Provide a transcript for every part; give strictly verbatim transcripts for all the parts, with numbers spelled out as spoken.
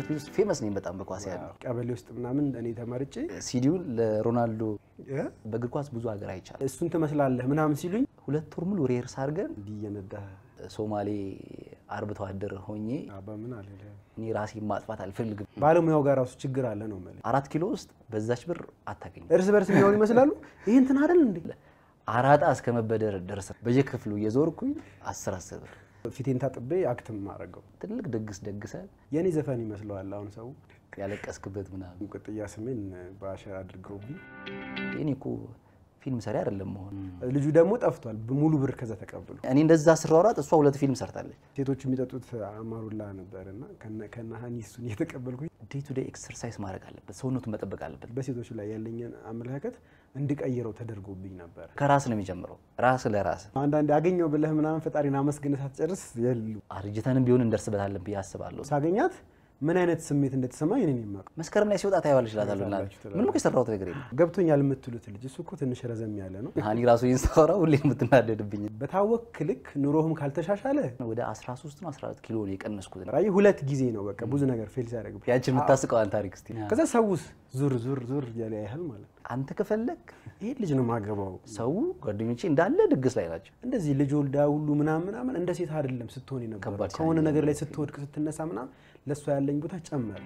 ቤት ውስጥ ፌመስ ነኝ በጣም በኳስ ያለው ቀበሌ ውስጥ ምናምን እኔ ተመርጬ ሲዲውን ለሮናልዶ በእግር ኳስ ብዙ ሀገር አይቻል እሱን ትመስላለህ ምናምን ሲሉኝ ሁለት ወር ሙሉ ሬርስ አድርገን እንዲየነዳ ሶማሌ አርብቶ አደር ሆኜ አባምን አለ እኔ ራሴ ማጥፋት አልፈልግም ባለሙያው ጋር ራሱ ችግር አለ ነው ማለት አራት ኪሎ ውስጥ በዛች ብር አታገኝ እርስ በርስ የሚሆኑ ይመስላሉ ይሄ እንትን አይደል እንዴ አራጣ እስከመበደር ደርሰ በየክፍሉ እየዞርኩኝ አስር አስር ብር ፊቴን ታጥቤ አክትም ማረገው ትልቅ ደግስ ደግሰ የኔ ዘፈን ይመስላል አሁን ሰው ያለቀስክበት ምናምን ቅጥያ ስሜን ባሻ አድርገውብኝ እኔ እኮ ፊልም ሰሪ አይደለም መሆን ልጁ ደግሞ ጠፍቷል ሙሉ ብር ከዛ ተቀበሉ እኔ እንደዛ ስራውራት እሷ ሁለት ፊልም ሰርታለች ሴቶች የሚጠጡት አማሩላ ነበርና ከነ ከነ ሀኒሱን እየተቀበልኩኝ ዴይ ቱ ዴይ ኤክሰርሳይዝ ማድረግ አለበት ሰውነቱን መጠበቅ አለበት በሴቶች ላይ ያለኝን አመለካከት እንድቀይረው ተደርጎብኝ ነበር ከራስ ነው የሚጀምረው ራስ ለራስ አንዳንዴ አገኘው ብለህ ምናምን ፈጣሪና መስገነህ ሳትጨርስ የሉ አርጅተንም ቢሆን እንደርስበታለን ብዬ አስባለሁ ሳገኛት ምን አይነት ስሜት እንደተሰማኝ እኔ ነኝ ማቀ መስከረም ላይ ሲወጣ ታይዋለሽ ይላታል ምንም ከሰራውት ነገር የለም ገብቶኛል የምትሉት ልጅ እሱ እኮ ትንሽ ረዘም ያለ ነው ሃኒ ራሱ ይንሳውራ ሁሌ የምትናደድብኝ በታወክ ልክ ኑሮህም ካልተሻሻለ ወደ አስራ ሶስት ነው አስራ አራት ኪሎ ነው የቀነስኩት ራይ ሁለት ጊዜ ነው በቃ ብዙ ነገር ፌል ሲያደርግ ያቺ የምታስቀው አንተ ታሪክ እስቲ ከዛ ሰውስ ዙር ዙር ዙር ያለ ያህል ማለት አንተ ከፈለክ ይሄ ልጅ ነው ማገባው ሰው ጓደኞቼ እንዳለ ድግስ ላይ ናቸው እንደዚህ ልጅ ወልዳ ሁሉ ምናምን ምናምን እንደ ሴት አይደለም ስትሆን ይነበራል ከሆነ ነገር ላይ ስትወድቅ ስትነሳ ምናምን ለሷ ያለኝ ቦታ ጨመረ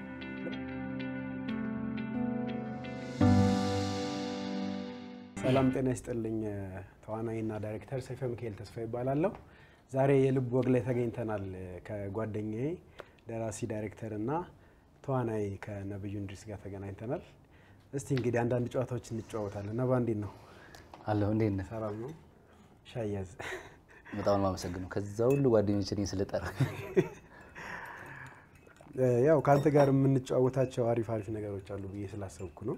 ሰላም ጤና ይስጥልኝ ተዋናይና ዳይሬክተር ሰይፈ ሚካኤል ተስፋ ይባላልው ዛሬ የልብ ወግ ላይ ተገኝተናል ከጓደኛዬ ደራሲ ዳይሬክተር እና ተዋናይ ከነብዩ እንድሪስ ጋር ተገናኝተናል እስቲ እንግዲህ አንዳንድ ጨዋታዎች እንጫወታለን ነባ እንዴት ነው አለው እንዴት ነው ሰላም ነው ሻያዝ በጣም ማመሰግነው ከዛ ሁሉ ጓደኞቼን ስለጠራ ያው ካንተ ጋር የምንጫወታቸው አሪፍ አሪፍ ነገሮች አሉ ብዬ ስላሰብኩ ነው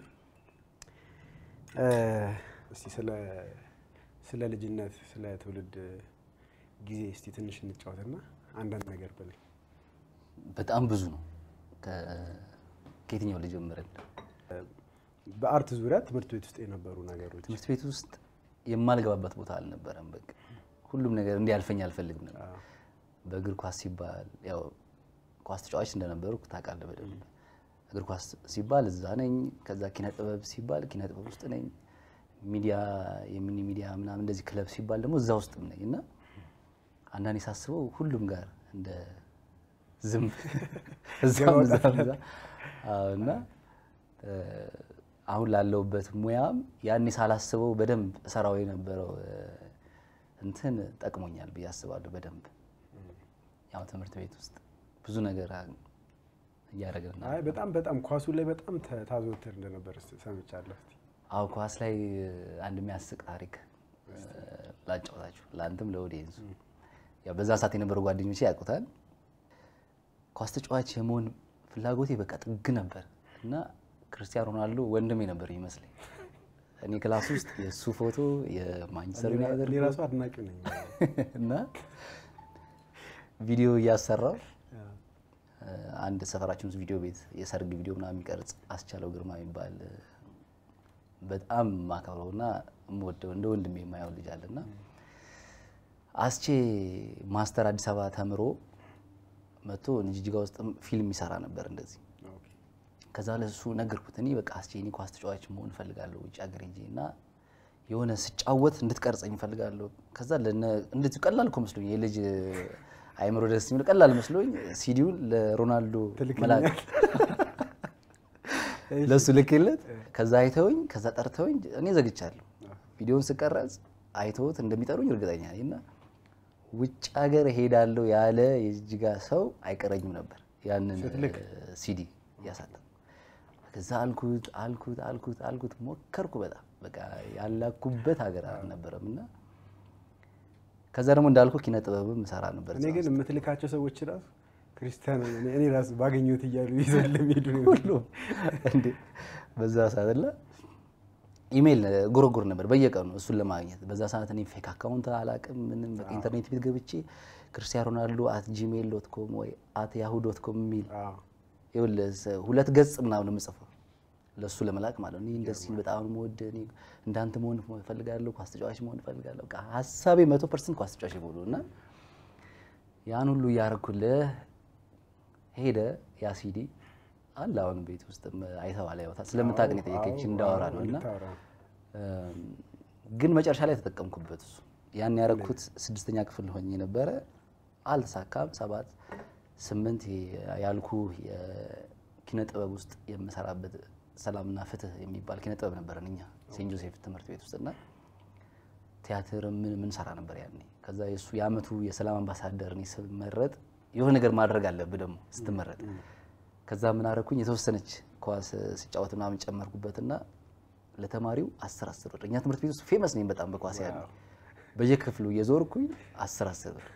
እስቲ ስለ ስለ ልጅነት ስለ ትውልድ ጊዜ እስቲ ትንሽ እንጫወትና አንዳንድ ነገር በለኝ በጣም ብዙ ነው ከየትኛው ልጀምረን በአርት ዙሪያ ትምህርት ቤት ውስጥ የነበሩ ነገሮች ትምህርት ቤት ውስጥ የማልገባበት ቦታ አልነበረም በቃ ሁሉም ነገር እንዲያልፈኝ አልፈልግም ነበር በእግር ኳስ ሲባል ያው ኳስ ተጫዋች እንደነበርኩ ታውቃለህ በደንብ እግር ኳስ ሲባል እዛ ነኝ ከዛ ኪነ ጥበብ ሲባል ኪነ ጥበብ ውስጥ ነኝ ሚዲያ የሚኒ ሚዲያ ምናምን እንደዚህ ክለብ ሲባል ደግሞ እዛ ውስጥ ነኝ እና አንዳንዴ ሳስበው ሁሉም ጋር እንደ ዝም እዛም እዛም እና አሁን ላለውበት ሙያም ያኔ ሳላስበው በደንብ ሰራው የነበረው እንትን ጠቅሞኛል ብዬ አስባለሁ በደንብ ያው ትምህርት ቤት ውስጥ ብዙ ነገር ያረጋግና አይ በጣም በጣም ኳሱ ላይ በጣም ታዞተር እንደነበር ሰምቻለሁ እስቲ አው ኳስ ላይ አንድ የሚያስቅ ታሪክ ላጫውታችሁ ላንተም ለኦዲየንስ ያው በዛ ሰዓት የነበሩ ጓደኞቼ ያውቁታል ኳስ ተጫዋች የመሆን ፍላጎቴ በቃ ጥግ ነበር እና ክርስቲያኖ ሮናልዶ ወንድሜ ነበር ይመስለኝ እኔ ክላስ ውስጥ የሱ ፎቶ የማንቸስተር ዩናይትድ እኔ ራሱ አድናቂ ነኝ እና ቪዲዮ ያሰራው አንድ ሰፈራችን ውስጥ ቪዲዮ ቤት የሰርግ ቪዲዮ ምናምን የሚቀርጽ አስቻለው ግርማ የሚባል በጣም ማከብረውና ሞደው እንደ ወንድሜ የማየው ልጅ አለና አስቼ ማስተር አዲስ አበባ ተምሮ መጥቶ ጅጅጋ ውስጥ ፊልም ይሰራ ነበር እንደዚህ ከዛ ለሱ ነገርኩት እኔ በቃ አስቼ እኔ ኳስ ተጫዋች መሆን ፈልጋለሁ ውጭ ሀገር ሄጄና የሆነ ስጫወት እንድትቀርጸኝ ፈልጋለሁ ከዛ ለነ እንዴት ቀላል እኮ መስሎኝ የልጅ አይምሮ ደስ የሚል ቀላል መስሎኝ ሲዲውን ለሮናልዶ መላክ ለሱ ልክለት ከዛ አይተውኝ ከዛ ጠርተውኝ እኔ ዘግቻለሁ ቪዲዮውን ስቀርጽ አይተውት እንደሚጠሩኝ እርግጠኛ ነኝና ውጭ ሀገር ሄዳለሁ ያለ የጅጅጋ ሰው አይቀረኝም ነበር ያንን ሲዲ ያሳታ ከዛ አልኩት አልኩት አልኩት አልኩት ሞከርኩ በጣም በቃ ያላኩበት ሀገር አልነበረምና ከዛ ደግሞ እንዳልኩ ኪነ ጥበብም ሰራ ነበር እኔ ግን የምትልካቸው ሰዎች ራሱ ክርስቲያኖ እኔ ራሱ ባገኙት ይያሉ ይዘልም ሄዱ ነው ሁሉ እንዴ በዛ ሰዓት አይደለ ኢሜል ጎረጎር ነበር በየቀኑ እሱን ለማግኘት በዛ ሰዓት እኔ ፌክ አካውንት አላቅም ምንም በቃ ኢንተርኔት ቤት ገብቼ ክርስቲያኖ ሮናልዶ አት ጂሜል ዶት ኮም ወይ አት ያሁ ዶት ኮም ሚል ይኸውልህ ሁለት ገጽ ምናምን የምጽፈው ለሱ ለመላክ ማለት ነው እንደዚህ በጣም ሞድ እኔ እንዳንተ መሆን ፈልጋለሁ ኳስ ተጫዋች መሆን ፈልጋለሁ በቃ ሐሳቤ መቶ ፐርሰንት ኳስ ተጫዋች ይሆንና ያን ሁሉ ያርኩልህ ሄደ ያ ሲዲ አለ አሁን ቤት ውስጥ አይተዋል ያውታ ስለምታውቅ ነው የጠየቀች እንዳወራ ነውና ግን መጨረሻ ላይ ተጠቀምኩበት እሱ ያን ያረኩት ስድስተኛ ክፍል ሆኜ ነበረ አልተሳካም ሰባት ስምንት ያልኩ የኪነ ጥበብ ውስጥ የምሰራበት ሰላምና ፍትህ የሚባል ኪነ ጥበብ ነበርኛ ሴንት ጆሴፍ ትምህርት ቤት ውስጥና ቲያትር ምን ምን ሰራ ነበር ያኔ ከዛ የሱ ያመቱ የሰላም አምባሳደር ነው ሲመረጥ የሆነ ነገር ማድረግ አለብህ ደግሞ ስትመረጥ ከዛ ምን አረኩኝ የተወሰነች ኳስ ሲጫወትና ምን ጨመርኩበትና ለተማሪው አስር አስር ብር እኛ ትምህርት ቤት ውስጥ ፌመስ ነኝ በጣም በኳስ ያኔ በየክፍሉ የዞርኩኝ አስር አስር ብር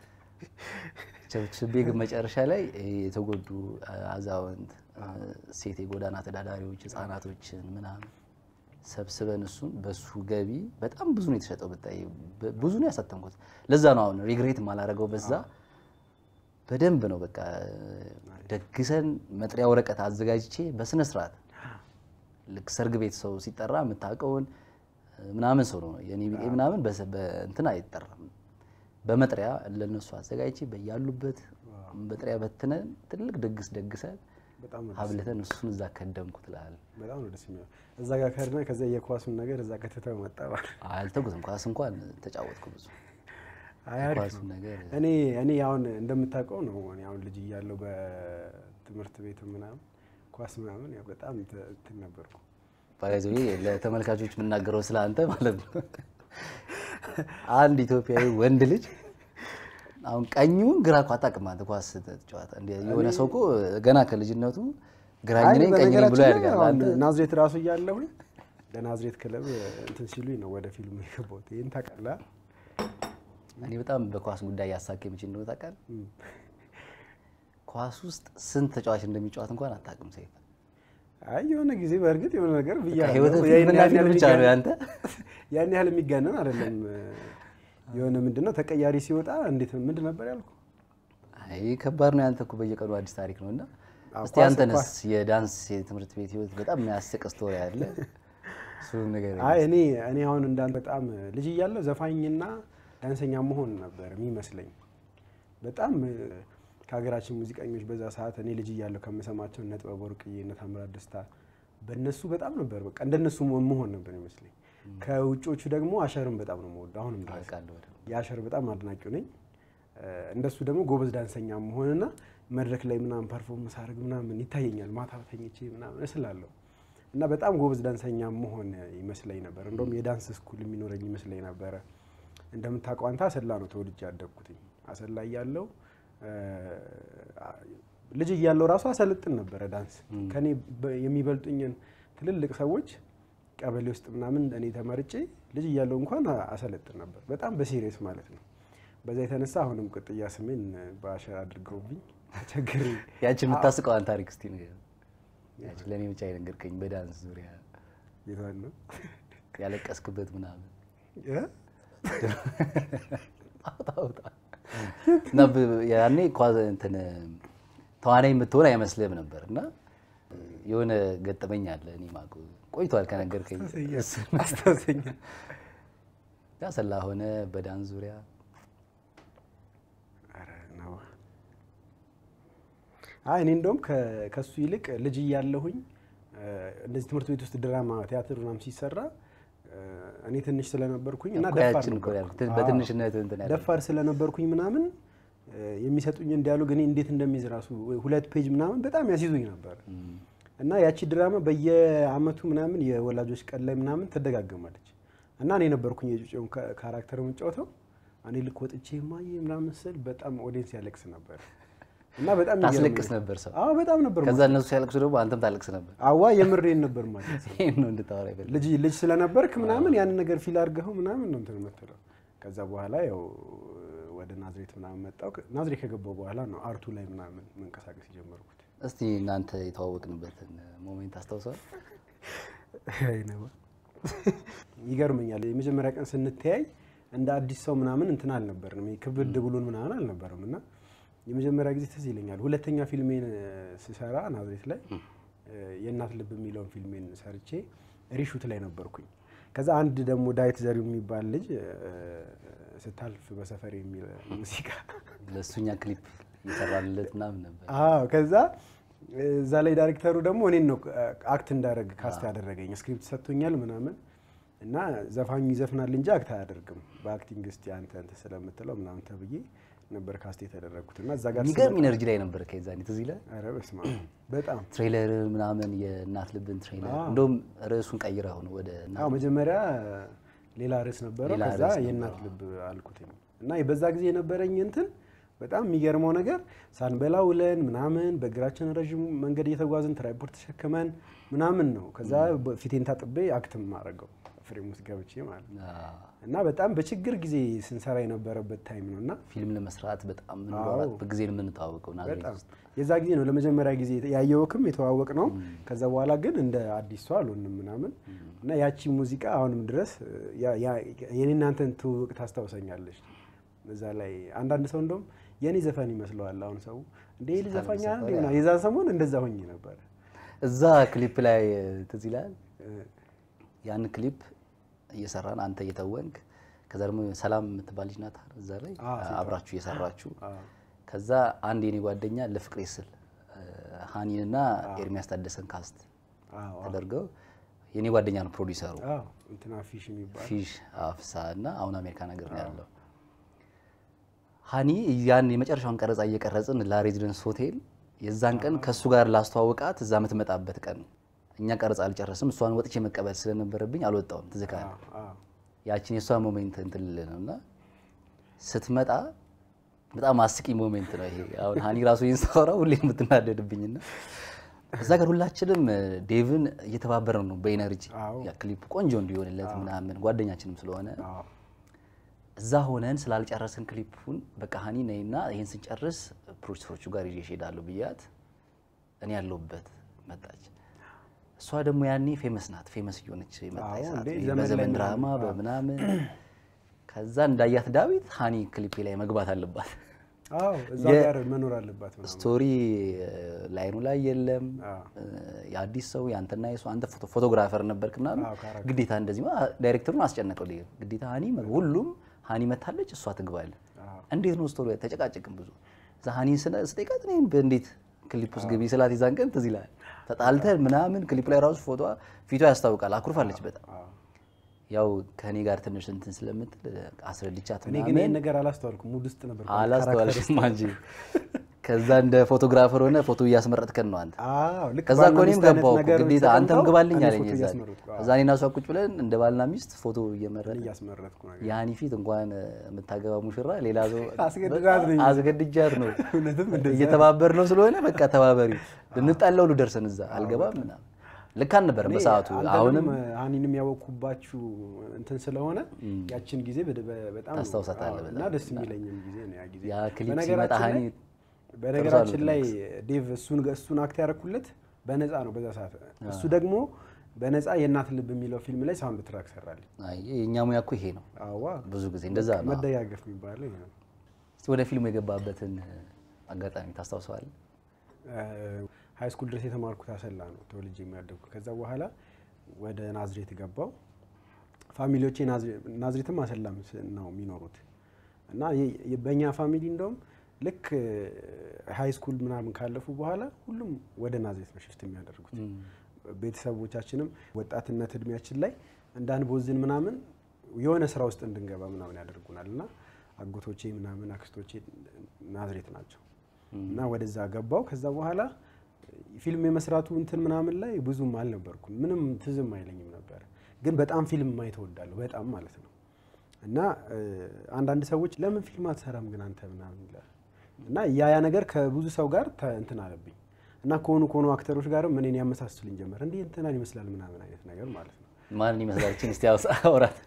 ቸብቸቤ ግን መጨረሻ ላይ የተጎዱ አዛውንት ሴት የጎዳና ተዳዳሪዎች ህፃናቶችን ምናምን ሰብስበን እሱን በሱ ገቢ በጣም ብዙ ነው የተሸጠው በጣይ ብዙ ነው ያሳተምኩት ለዛ ነው አሁን ሪግሬት ማላረገው በዛ በደንብ ነው በቃ ደግሰን መጥሪያ ወረቀት አዘጋጅቼ በስነ ስርዓት ልክ ሰርግ ቤት ሰው ሲጠራ መታቀውን ምናምን ሰው ነው የኔ ቢጤ ምናምን በእንትን አይጠራም በመጥሪያ ለነሱ አዘጋጅቼ በያሉበት በጥሪያ በትነን ትልቅ ደግስ ደግሰን በጣም ሀብለተን እሱን እዛ ከደምኩት ላል በጣም ነው ደስ የሚለው እዛ ጋር ከርነ ከዛ የኳሱን ነገር እዛ ከተተው መጣባል አልተጉትም ኳስ እንኳን ተጫወትኩ ብዙ ኳሱን ነገር እኔ እኔ አሁን እንደምታውቀው ነው እኔ አሁን ልጅ እያለሁ በትምህርት ቤት ምናምን ኳስ ምናምን ያው በጣም እንትን ነበርኩ ባይዘው ለተመልካቾች ምናገረው ስላንተ ማለት ነው አንድ ኢትዮጵያዊ ወንድ ልጅ አሁን ቀኙን ግራ ቋጣቅማ ኳስ ተጫዋታ እንደ የሆነ ሰውኮ ገና ከልጅነቱ ግራኝ ነኝ ቀኝ ነኝ ብሎ ያርጋል አንተ ናዝሬት ራሱ ይያለሁ ለናዝሬት ክለብ እንትን ሲሉኝ ነው ወደ ፊልሙ የገባው ይሄን ታቀላ እኔ በጣም በኳስ ጉዳይ ያሳከኝ ምንጭ ነው ታቃል ኳስ ውስጥ ስንት ተጫዋች እንደሚጫወት እንኳን አታውቅም ሰይፍ አይ የሆነ ጊዜ በርግጥ የሆነ ነገር ብያለሁ ያን ያህል ብቻ ነው ያንተ ያን ያህል የሚጋነን አይደለም የሆነ ምንድነው ተቀያሪ ሲወጣ እንዴት ምንድን ነበር ያልኩ አይ ከባድ ነው ያንተ እኮ በየቀኑ አዲስ ታሪክ ነውና እስቲ አንተነስ የዳንስ የትምህርት ቤት ህይወት በጣም የሚያስቅ ስቶሪ አለ እሱ ነገር አይ እኔ እኔ አሁን እንዳንተ በጣም ልጅ እያለሁ ዘፋኝና ዳንሰኛ መሆን ነበር የሚመስለኝ በጣም ከሀገራችን ሙዚቀኞች በዛ ሰዓት እኔ ልጅ እያለሁ ከመሰማቸው እነ ጥበብ ወርቅዬ እነ ታምራት ደስታ በእነሱ በጣም ነበር በቃ እንደነሱ መሆን ነበር የሚመስለኝ ከውጮቹ ደግሞ አሸርም በጣም ነው የምወደው አሁንም ድረስ ያሸር በጣም አድናቂው ነኝ እንደሱ ደግሞ ጎበዝ ዳንሰኛ መሆንና መድረክ ላይ ምናምን ፐርፎርማንስ አድርግ ምናምን ይታየኛል ማታ ተኝቼ ምናምን እስላለሁ እና በጣም ጎበዝ ዳንሰኛ መሆን ይመስለኝ ነበር እንደውም የዳንስ ስኩል የሚኖረኝ ይመስለኝ ነበር እንደምታውቀው አንተ አሰላ ነው ተወልጄ ያደግኩት አሰላ ያለው ልጅ እያለሁ ራሱ አሰልጥን ነበር ዳንስ ከኔ የሚበልጡኝን ትልልቅ ሰዎች ቀበሌ ውስጥ ምናምን እኔ ተመርጬ ልጅ እያለሁ እንኳን አሰልጥን ነበር በጣም በሲሪየስ ማለት ነው በዛ የተነሳ አሁንም ቅጥያ ስሜን ባሸር አድርገውብኝ ተቸግሬ ያቺ የምታስቀው አንተ ታሪክ እስቲ ነው ያቺ ለኔ ብቻ አይነገርከኝ በዳንስ ዙሪያ ይታል ነው ያለቀስክበት ምናምን እ አውጣ ነብ ያኔ ኳዝ እንትን ተዋናይ የምትሆን አይመስልም ነበርና የሆነ ገጠመኝ አለ እኔ ማቁ ቆይቷል ከነገርከኝ አስተሰኛ ያሰላ ሆነ በዳንስ ዙሪያ አረ ነው አይ እኔ እንደውም ከሱ ይልቅ ልጅ እያለሁኝ እንደዚህ ትምህርት ቤት ውስጥ ድራማ ቲያትር ምናምን ሲሰራ እኔ ትንሽ ስለነበርኩኝ እና ደፋር በትንሽነት እንትን ያለ ደፋር ስለነበርኩኝ ምናምን የሚሰጡኝ ዲያሎግ እኔ እንዴት እንደሚይዝ ራሱ ሁለት ፔጅ ምናምን በጣም ያስይዙኝ ነበር እና ያቺ ድራማ በየአመቱ ምናምን የወላጆች ቀን ላይ ምናምን ተደጋገማለች እና እኔ ነበርኩኝ የጩጬውን ካራክተር የምጫወተው እኔ ልክ ወጥቼ ማይ ምናምን ስል በጣም ኦዲየንስ ያለቅስ ነበር እና በጣም ታስለቅስ ነበር ሰው አዎ በጣም ነበር ከዛ እነሱ ሲያለቅሱ ደግሞ አንተም ታለቅስ ነበር አዋ የምሬን ነበር ማለት ነው ይሄን ነው እንድታወራ ይበል ልጅ ልጅ ስለነበርክ ምናምን ያን ነገር ፊል አድርገው ምናምን ነው እንትን መተለው ከዛ በኋላ ያው ወደ ናዝሬት ምናምን መጣው ናዝሬት ከገባው በኋላ ነው አርቱ ላይ ምናምን መንቀሳቀስ ጀመርኩት እስቲ እናንተ የተዋወቅንበትን ሞሜንት አስተውሰው አይ ነው ይገርመኛል የመጀመሪያ ቀን ስንተያይ እንደ አዲስ ሰው ምናምን እንትን አልነበርንም ክብድ ብሉን ምናምን አልነበርምና የመጀመሪያ ጊዜ ትዝ ይለኛል ሁለተኛ ፊልሜን ሲሰራ ናዝሬት ላይ የእናት ልብ የሚለውን ፊልሜን ሰርቼ ሪሹት ላይ ነበርኩኝ ከዛ አንድ ደግሞ ዳዊት ዘሪው የሚባል ልጅ ስታልፍ በሰፈር የሚል ሙዚቃ ለሱኛ ክሊፕ ይሰራልለት ምናምን ነበር አዎ ከዛ እዛ ላይ ዳይሬክተሩ ደግሞ እኔን ነው አክት እንዳደረግ ካስት ያደረገኝ ስክሪፕት ሰጥቶኛል ምናምን እና ዘፋኙ ይዘፍናል እንጂ አክት አያደርግም በአክቲንግ እስቲ አንተ አንተ ስለምትለው ምናምን ተብዬ ነበር ካስት የተደረኩት እና እዛ ጋር የሚገርም ኢነርጂ ላይ ነበር ከዛኔ ትዝ ይላል። ኧረ በስመ አብ በጣም ትሬለር ምናምን የእናት ልብን ትሬለር እንደውም ርዕሱን ቀይረው ነው ወደ አዎ መጀመሪያ ሌላ ርዕስ ነበረው ከዛ የእናት ልብ አልኩት እና በዛ ጊዜ የነበረኝ እንትን በጣም የሚገርመው ነገር ሳንበላ ውለን ምናምን በእግራችን ረጅም መንገድ እየተጓዝን ትራይፖርት ተሸክመን ምናምን ነው ከዛ ፊቴን ታጥቤ አክትም ማረገው ፍሬም ውስጥ ገብቼ ማለት እና በጣም በችግር ጊዜ ስንሰራ የነበረበት ታይም ነውና ፊልም ለመስራት በጣም ምንወራት በጊዜ ነው የምንታወቀው ናዝሬት ውስጥ የዛ ጊዜ ነው ለመጀመሪያ ጊዜ ያየውክም የተዋወቅ ነው ከዛ በኋላ ግን እንደ አዲስ ሰው አልሆንም ምናምን እና ያቺ ሙዚቃ አሁንም ድረስ የኔናንተን ትውውቅ ታስታውሰኛለች በዛ ላይ አንዳንድ ሰው እንደውም የኔ ዘፈን ይመስለዋል አሁን ሰው እንዴ ልዘፋኛ እንዴና የዛ ሰሞን እንደዛ ሆኜ ነበር እዛ ክሊፕ ላይ ትዝ ይላል ያን ክሊፕ እየሰራን አንተ እየተወንክ ከዛ ደግሞ ሰላም የምትባል ልጅ ናት እዛ ላይ አብራችሁ እየሰራችሁ ከዛ አንድ የኔ ጓደኛ ለፍቅሬ ስል ሃኒንና ኤርሚያስ ታደሰን ካስት ተደርገው የኔ ጓደኛ ነው ፕሮዲዩሰሩ አዎ እንትና ፊሽ የሚባል ፊሽ አፍሳና አሁን አሜሪካ ነገር ነው ያለው ሃኒ ያን የመጨረሻውን ቀረጻ እየቀረጽን ለሬዚደንስ ሆቴል የዛን ቀን ከሱ ጋር ላስተዋወቃት እዛ መተመጣበት ቀን እኛ ቀረጻ አልጨረስም እሷን ወጥቼ መቀበል ስለነበረብኝ አልወጣውም ትዝካለ ያቺን የሷ ሞሜንት እንትን ለነውና ስትመጣ በጣም አስቂ ሞሜንት ነው ይሄ አሁን ሃኒ ራሱ ይንሳራው ሁሌ የምትናደድብኝና እዛ ጋር ሁላችንም ዴቭን እየተባበረን ነው በኢነርጂ ያ ክሊፕ ቆንጆ እንዲሆንለት ምናምን ጓደኛችንም ስለሆነ እዛ ሆነን ስላልጨረስን ክሊፑን በቃ ሃኒ ነይና ይሄን ስንጨርስ ፕሮዲዩሰሮቹ ጋር ይዤ ሄዳለሁ ብያት እኔ ያለውበት መጣች እሷ ደግሞ ያኔ ፌመስ ናት ፌመስ እየሆነች መጣች ሰዓት በዘመን ድራማ በመናምን ከዛ እንዳያት ዳዊት ሃኒ ክሊፕ ላይ መግባት አለባት አዎ እዛ ጋር መኖር አለባት ማለት ስቶሪ ላይኑ ላይ የለም ያዲስ ሰው ያንተና የሱ አንተ ፎቶ ፎቶግራፈር ነበርክና ግዴታ እንደዚህ ዳይሬክተሩን አስጨነቀው ዲግ ግዴታ ሃኒ ሁሉም ሃኒ መታለች እሷ ትግባል እንዴት ነው ስቶሪ ተጨቃጨቅም ብዙ እዛ ሃኒ ስጠይቃት ነኝ እንዴት ክሊፕ ውስጥ ግቢ ስላት ይዛን ቀን ትዝ ይላል ተጣልተን ምናምን ክሊፕ ላይ ራሱ ፎቶ ፊቷ ያስታውቃል አኩርፋለች በጣም ያው ከኔ ጋር ትንሽ እንትን ስለምትል አስረድቻት እኔ ግን ይሄን ነገር አላስተዋልኩም ሙድ ውስጥ ነበር አላስተዋልኩም እንጂ ከዛ እንደ ፎቶግራፈር ሆነ ፎቶ ያስመረጥከን ነው አንተ አዎ ልክ ከዛ ኮኔም ገባው ግዴታ አንተም ግባልኝ አለኝ እዛ እዛ እኔና እሷ ቁጭ ብለን እንደ ባልና ሚስት ፎቶ እየመረጥን ያስመረጥኩ ነገር ያኒ ፊት እንኳን የምታገባ ሙሽራ ሌላ ሰው አስገድዳት ነው አስገድጃት ነው እየተባበር ነው ስለሆነ በቃ ተባበሪ ልንጣለው ልደርሰን እዛ አልገባም ምናምን ልካን ነበር በሰዓቱ አሁንም ሃኒንም ያወኩባችሁ እንትን ስለሆነ ያችን ጊዜ በጣም ታስታውሳታለህ እና ደስ የሚለኝም ጊዜ ነው ያ ጊዜ ያ ክሊፕ ሲመጣ ሃኒ በነገራችን ላይ ዴቭ እሱን እሱን አክት ያረኩለት በነፃ ነው በዛ ሰዓት እሱ ደግሞ በነፃ የእናት ልብ የሚለው ፊልም ላይ ሳውንድ ትራክ ሰራልኝ አይ የኛ ሙያ እኮ ይሄ ነው አዋ ብዙ ጊዜ እንደዛ ነው መደጋገፍ የሚባለው ይሄ ነው እስቲ ወደ ፊልሙ የገባበትን አጋጣሚ ታስታውሳለህ ሃይ ስኩል ድረስ የተማርኩት አሰላ ነው ተወልጄ የሚያደግኩ ከዛ በኋላ ወደ ናዝሬት ገባው ፋሚሊዎቼ ናዝሬትም አሰላም ነው የሚኖሩት እና በእኛ ፋሚሊ እንደውም ልክ ሃይ ስኩል ምናምን ካለፉ በኋላ ሁሉም ወደ ናዝሬት ነው ሽፍት የሚያደርጉት ቤተሰቦቻችንም ወጣትነት እድሜያችን ላይ እንዳንቦዝን ምናምን የሆነ ስራ ውስጥ እንድንገባ ምናምን ያደርጉናልና አጎቶቼ ምናምን አክስቶቼ ናዝሬት ናቸው እና ወደዛ ገባው ከዛ በኋላ ፊልም የመስራቱ እንትን ምናምን ላይ ብዙም አልነበርኩም ምንም ትዝም አይለኝም ነበር ግን በጣም ፊልም ማየት እወዳለሁ በጣም ማለት ነው እና አንዳንድ ሰዎች ለምን ፊልም አትሰራም ግን አንተ ምናምን ይላል እና ያ ያ ነገር ከብዙ ሰው ጋር እንትን አለብኝ እና ኮኑ ኮኑ አክተሮች ጋርም እኔን ያመሳስሉኝ ጀመር እንዴ እንትና ይመስላል ምናምን አይነት ነገር ማለት ነው ማን ይመስላል እቺ እስቲ አውራት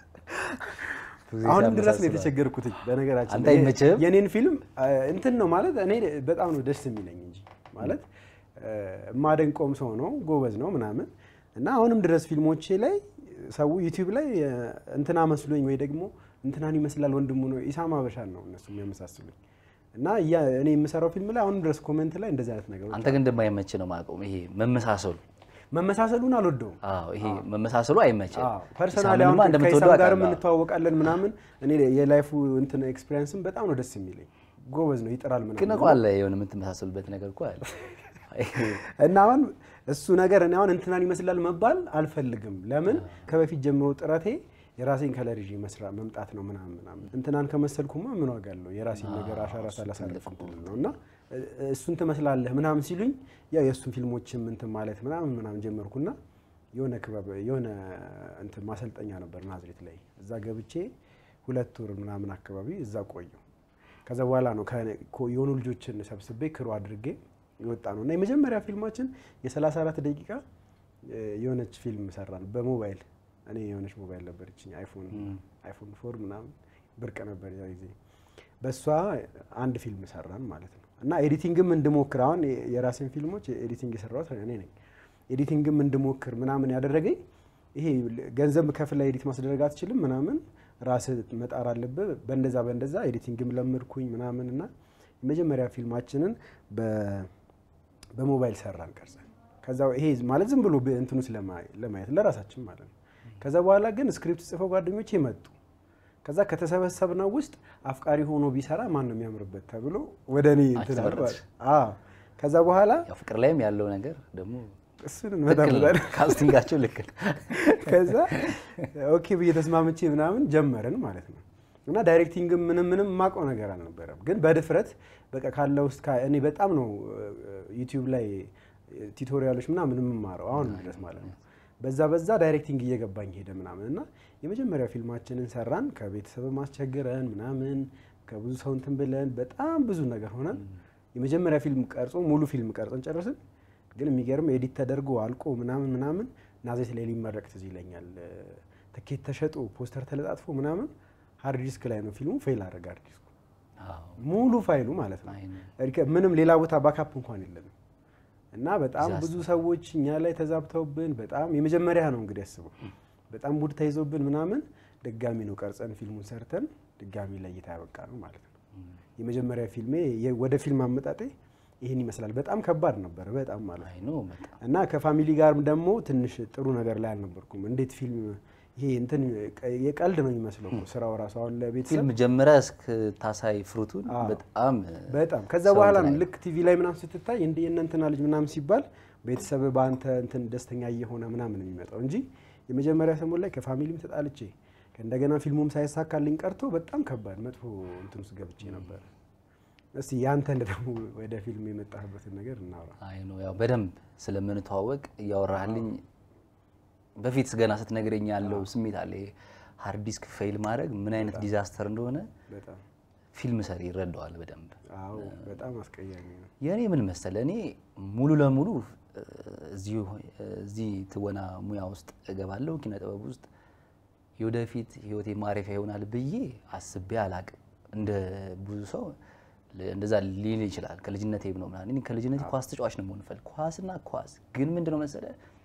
አሁን ድረስ ነው የተቸገርኩት በነገራችን ላይ የኔን ፊልም እንትን ነው ማለት እኔ በጣም ነው ደስ የሚለኝ እንጂ ማለት ማደንቆም ሰው ነው ጎበዝ ነው ምናምን እና አሁንም ድረስ ፊልሞቼ ላይ ሰው ዩቲዩብ ላይ እንትና መስሎኝ ወይ ደግሞ እንትናን ይመስላል ወንድሙ ነው ኢሳማ በሻን ነው እነሱ የሚያመሳስሉኝ እና ያ እኔ የምሰራው ፊልም ላይ አሁንም ድረስ ኮሜንት ላይ እንደዛ አይነት ነገር አንተ ግን እንደማይመች ነው ማቆም ይሄ መመሳሰሉ መመሳሰሉን አልወደውም አዎ ይሄ መመሳሰሉ አይመችም አዎ ፐርሰናሊ አሁን ከኢሳም ጋር የምንተዋወቃለን ምናምን እኔ የላይፉ እንትን ኤክስፒሪየንስም በጣም ነው ደስ የሚለኝ ጎበዝ ነው ይጥራል ምናምን ግን እኮ አለ የሆነ የምትመሳሰሉበት ነገር እኮ አለ እና አሁን እሱ ነገር እኔ አሁን እንትናን ይመስላል መባል አልፈልግም ለምን ከበፊት ጀምሮ ጥረቴ የራሴን ከለር ይዤ መስራት መምጣት ነው ምናምን ምናምን እንትናን ከመሰልኩማ ምን ዋጋ አለው የራሴን ነገር አሻራ ሳላሳርፍ ነውና እሱን ተመስላለህ ምናምን ሲሉኝ ያው የእሱን ፊልሞችም እንትን ማለት ምናምን ምናምን ጀመርኩና የሆነ ክበብ የሆነ እንትን ማሰልጠኛ ነበር ናዝሬት ላይ እዛ ገብቼ ሁለት ወር ምናምን አካባቢ እዛ ቆየሁ ከዛ በኋላ ነው የሆኑ ልጆችን ሰብስቤ ክሩ አድርጌ ይወጣ ነውና የመጀመሪያ ፊልማችን የ34 ደቂቃ የሆነች ፊልም ሰራን በሞባይል እኔ የሆነች ሞባይል ነበርችኝ አይፎን አይፎን ፎር ምናምን ብርቅ ነበር ያ ጊዜ በሷ አንድ ፊልም ሰራን ማለት ነው እና ኤዲቲንግም እንድሞክር አሁን የራሴን ፊልሞች ኤዲቲንግ የሰራሁት እኔ ነኝ ኤዲቲንግም እንድሞክር ምናምን ያደረገኝ ይሄ ገንዘብ ከፍለ ኤዲት ማስደረግ አትችልም ምናምን ራስ መጣር አለበት በእንደዛ በእንደዛ ኤዲቲንግም ለምርኩኝ ምናምንና የመጀመሪያ ፊልማችንን በ በሞባይል ሰራን ቀርጸን ከዛው ይሄ ማለት ዝም ብሎ እንትኑ ለማየት ለራሳችን ማለት ነው ከዛ በኋላ ግን ስክሪፕት ጽፈው ጓደኞቼ መጡ ከዛ ከተሰበሰብነው ውስጥ አፍቃሪ ሆኖ ቢሰራ ማን ነው የሚያምርበት ተብሎ ወደኔ እንትን አልባል አዎ ከዛ በኋላ ያው ፍቅር ላይም ያለው ነገር ደግሞ እሱን መጣበል ካስቲንጋቸው ልክ ከዛ ኦኬ ብዬ ተስማምቼ ምናምን ጀመርን ማለት ነው እና ዳይሬክቲንግ ምንም ምንም ማቆ ነገር አልነበረም ግን በድፍረት በቃ ካለው ውስጥ እኔ በጣም ነው ዩቲዩብ ላይ ቲዩቶሪያሎች ምናምን ምንማረው አሁን ድረስ ማለት ነው በዛ በዛ ዳይሬክቲንግ እየገባኝ ሄደ ምናምንና የመጀመሪያ ፊልማችንን ሰራን ከቤተሰብ ማስቸገረን ምናምን ከብዙ ሰው እንትን ብለን በጣም ብዙ ነገር ሆነን የመጀመሪያ ፊልም ቀርጾ ሙሉ ፊልም ቀርጸን ጨረስን ግን የሚገርም ኤዲት ተደርጎ አልቆ ምናምን ምናምን ናዝሬት ላይ ሊመረቅ ትዝ ይለኛል ትኬት ተሸጦ ፖስተር ተለጣጥፎ ምናምን ሃርድ ዲስክ ላይ ነው ፊልሙ ፌል አደረገ ሃርድ ዲስኩ ሙሉ ፋይሉ ማለት ነው ምንም ሌላ ቦታ ባካፕ እንኳን የለም እና በጣም ብዙ ሰዎች እኛ ላይ ተዛብተውብን በጣም የመጀመሪያ ነው እንግዲህ ያስበው በጣም ቡድ ተይዞብን ምናምን ድጋሚ ነው ቀርጸን ፊልሙን ሰርተን ድጋሚ ለይታ ያበቃ ነው ማለት ነው የመጀመሪያ ፊልሜ ወደ ፊልም አመጣጤ ይሄን ይመስላል በጣም ከባድ ነበር በጣም ማለት ነው እና ከፋሚሊ ጋርም ደግሞ ትንሽ ጥሩ ነገር ላይ አልነበርኩም እንዴት ፊልም ይሄ እንትን የቀልድ ነው የሚመስለው ስራው ራሱ አሁን ለቤተሰብ ፊልም ጀመረ እስከ ታሳይ ፍሩቱን በጣም በጣም ከዛ በኋላ ነው ልክ ቲቪ ላይ ምናምን ስትታይ እንደ የእናንተና ልጅ ምናምን ሲባል ቤተሰብ ባንተ እንትን ደስተኛ እየሆነ ምናምን የሚመጣው እንጂ የመጀመሪያ ሰሞን ላይ ከፋሚሊም ተጣልቼ እንደገና ፊልሙም ሳይሳካልኝ ቀርቶ በጣም ከባድ መጥፎ እንትን ውስጥ ገብቼ ነበር እስቲ ያንተ እንደደሙ ወደ ፊልም የመጣህበትን ነገር እናውራ አይ ነው ያው በደንብ ስለምንተዋወቅ ያወራህልኝ በፊት ገና ስትነግረኝ ያለው ስሜት አለ ሃርድ ዲስክ ፌል ማድረግ ምን አይነት ዲዛስተር እንደሆነ በጣም ፊልም ሰሪ ይረዳዋል በደንብ አዎ በጣም አስቀያሚ ነው የኔ ምን መሰለ እኔ ሙሉ ለሙሉ እዚ እዚ ትወና ሙያ ውስጥ እገባለሁ ኪነ ጥበብ ውስጥ የወደፊት ህይወቴ ማረፊያ ይሆናል ብዬ አስቤ አላቅም እንደ ብዙ ሰው እንደዛ ሊል ይችላል ከልጅነቴ ነው ማለት እኔ ከልጅነቴ ኳስ ተጫዋች ነው መሆን ፈልኩ ኳስና ኳስ ግን ምንድነው መሰለ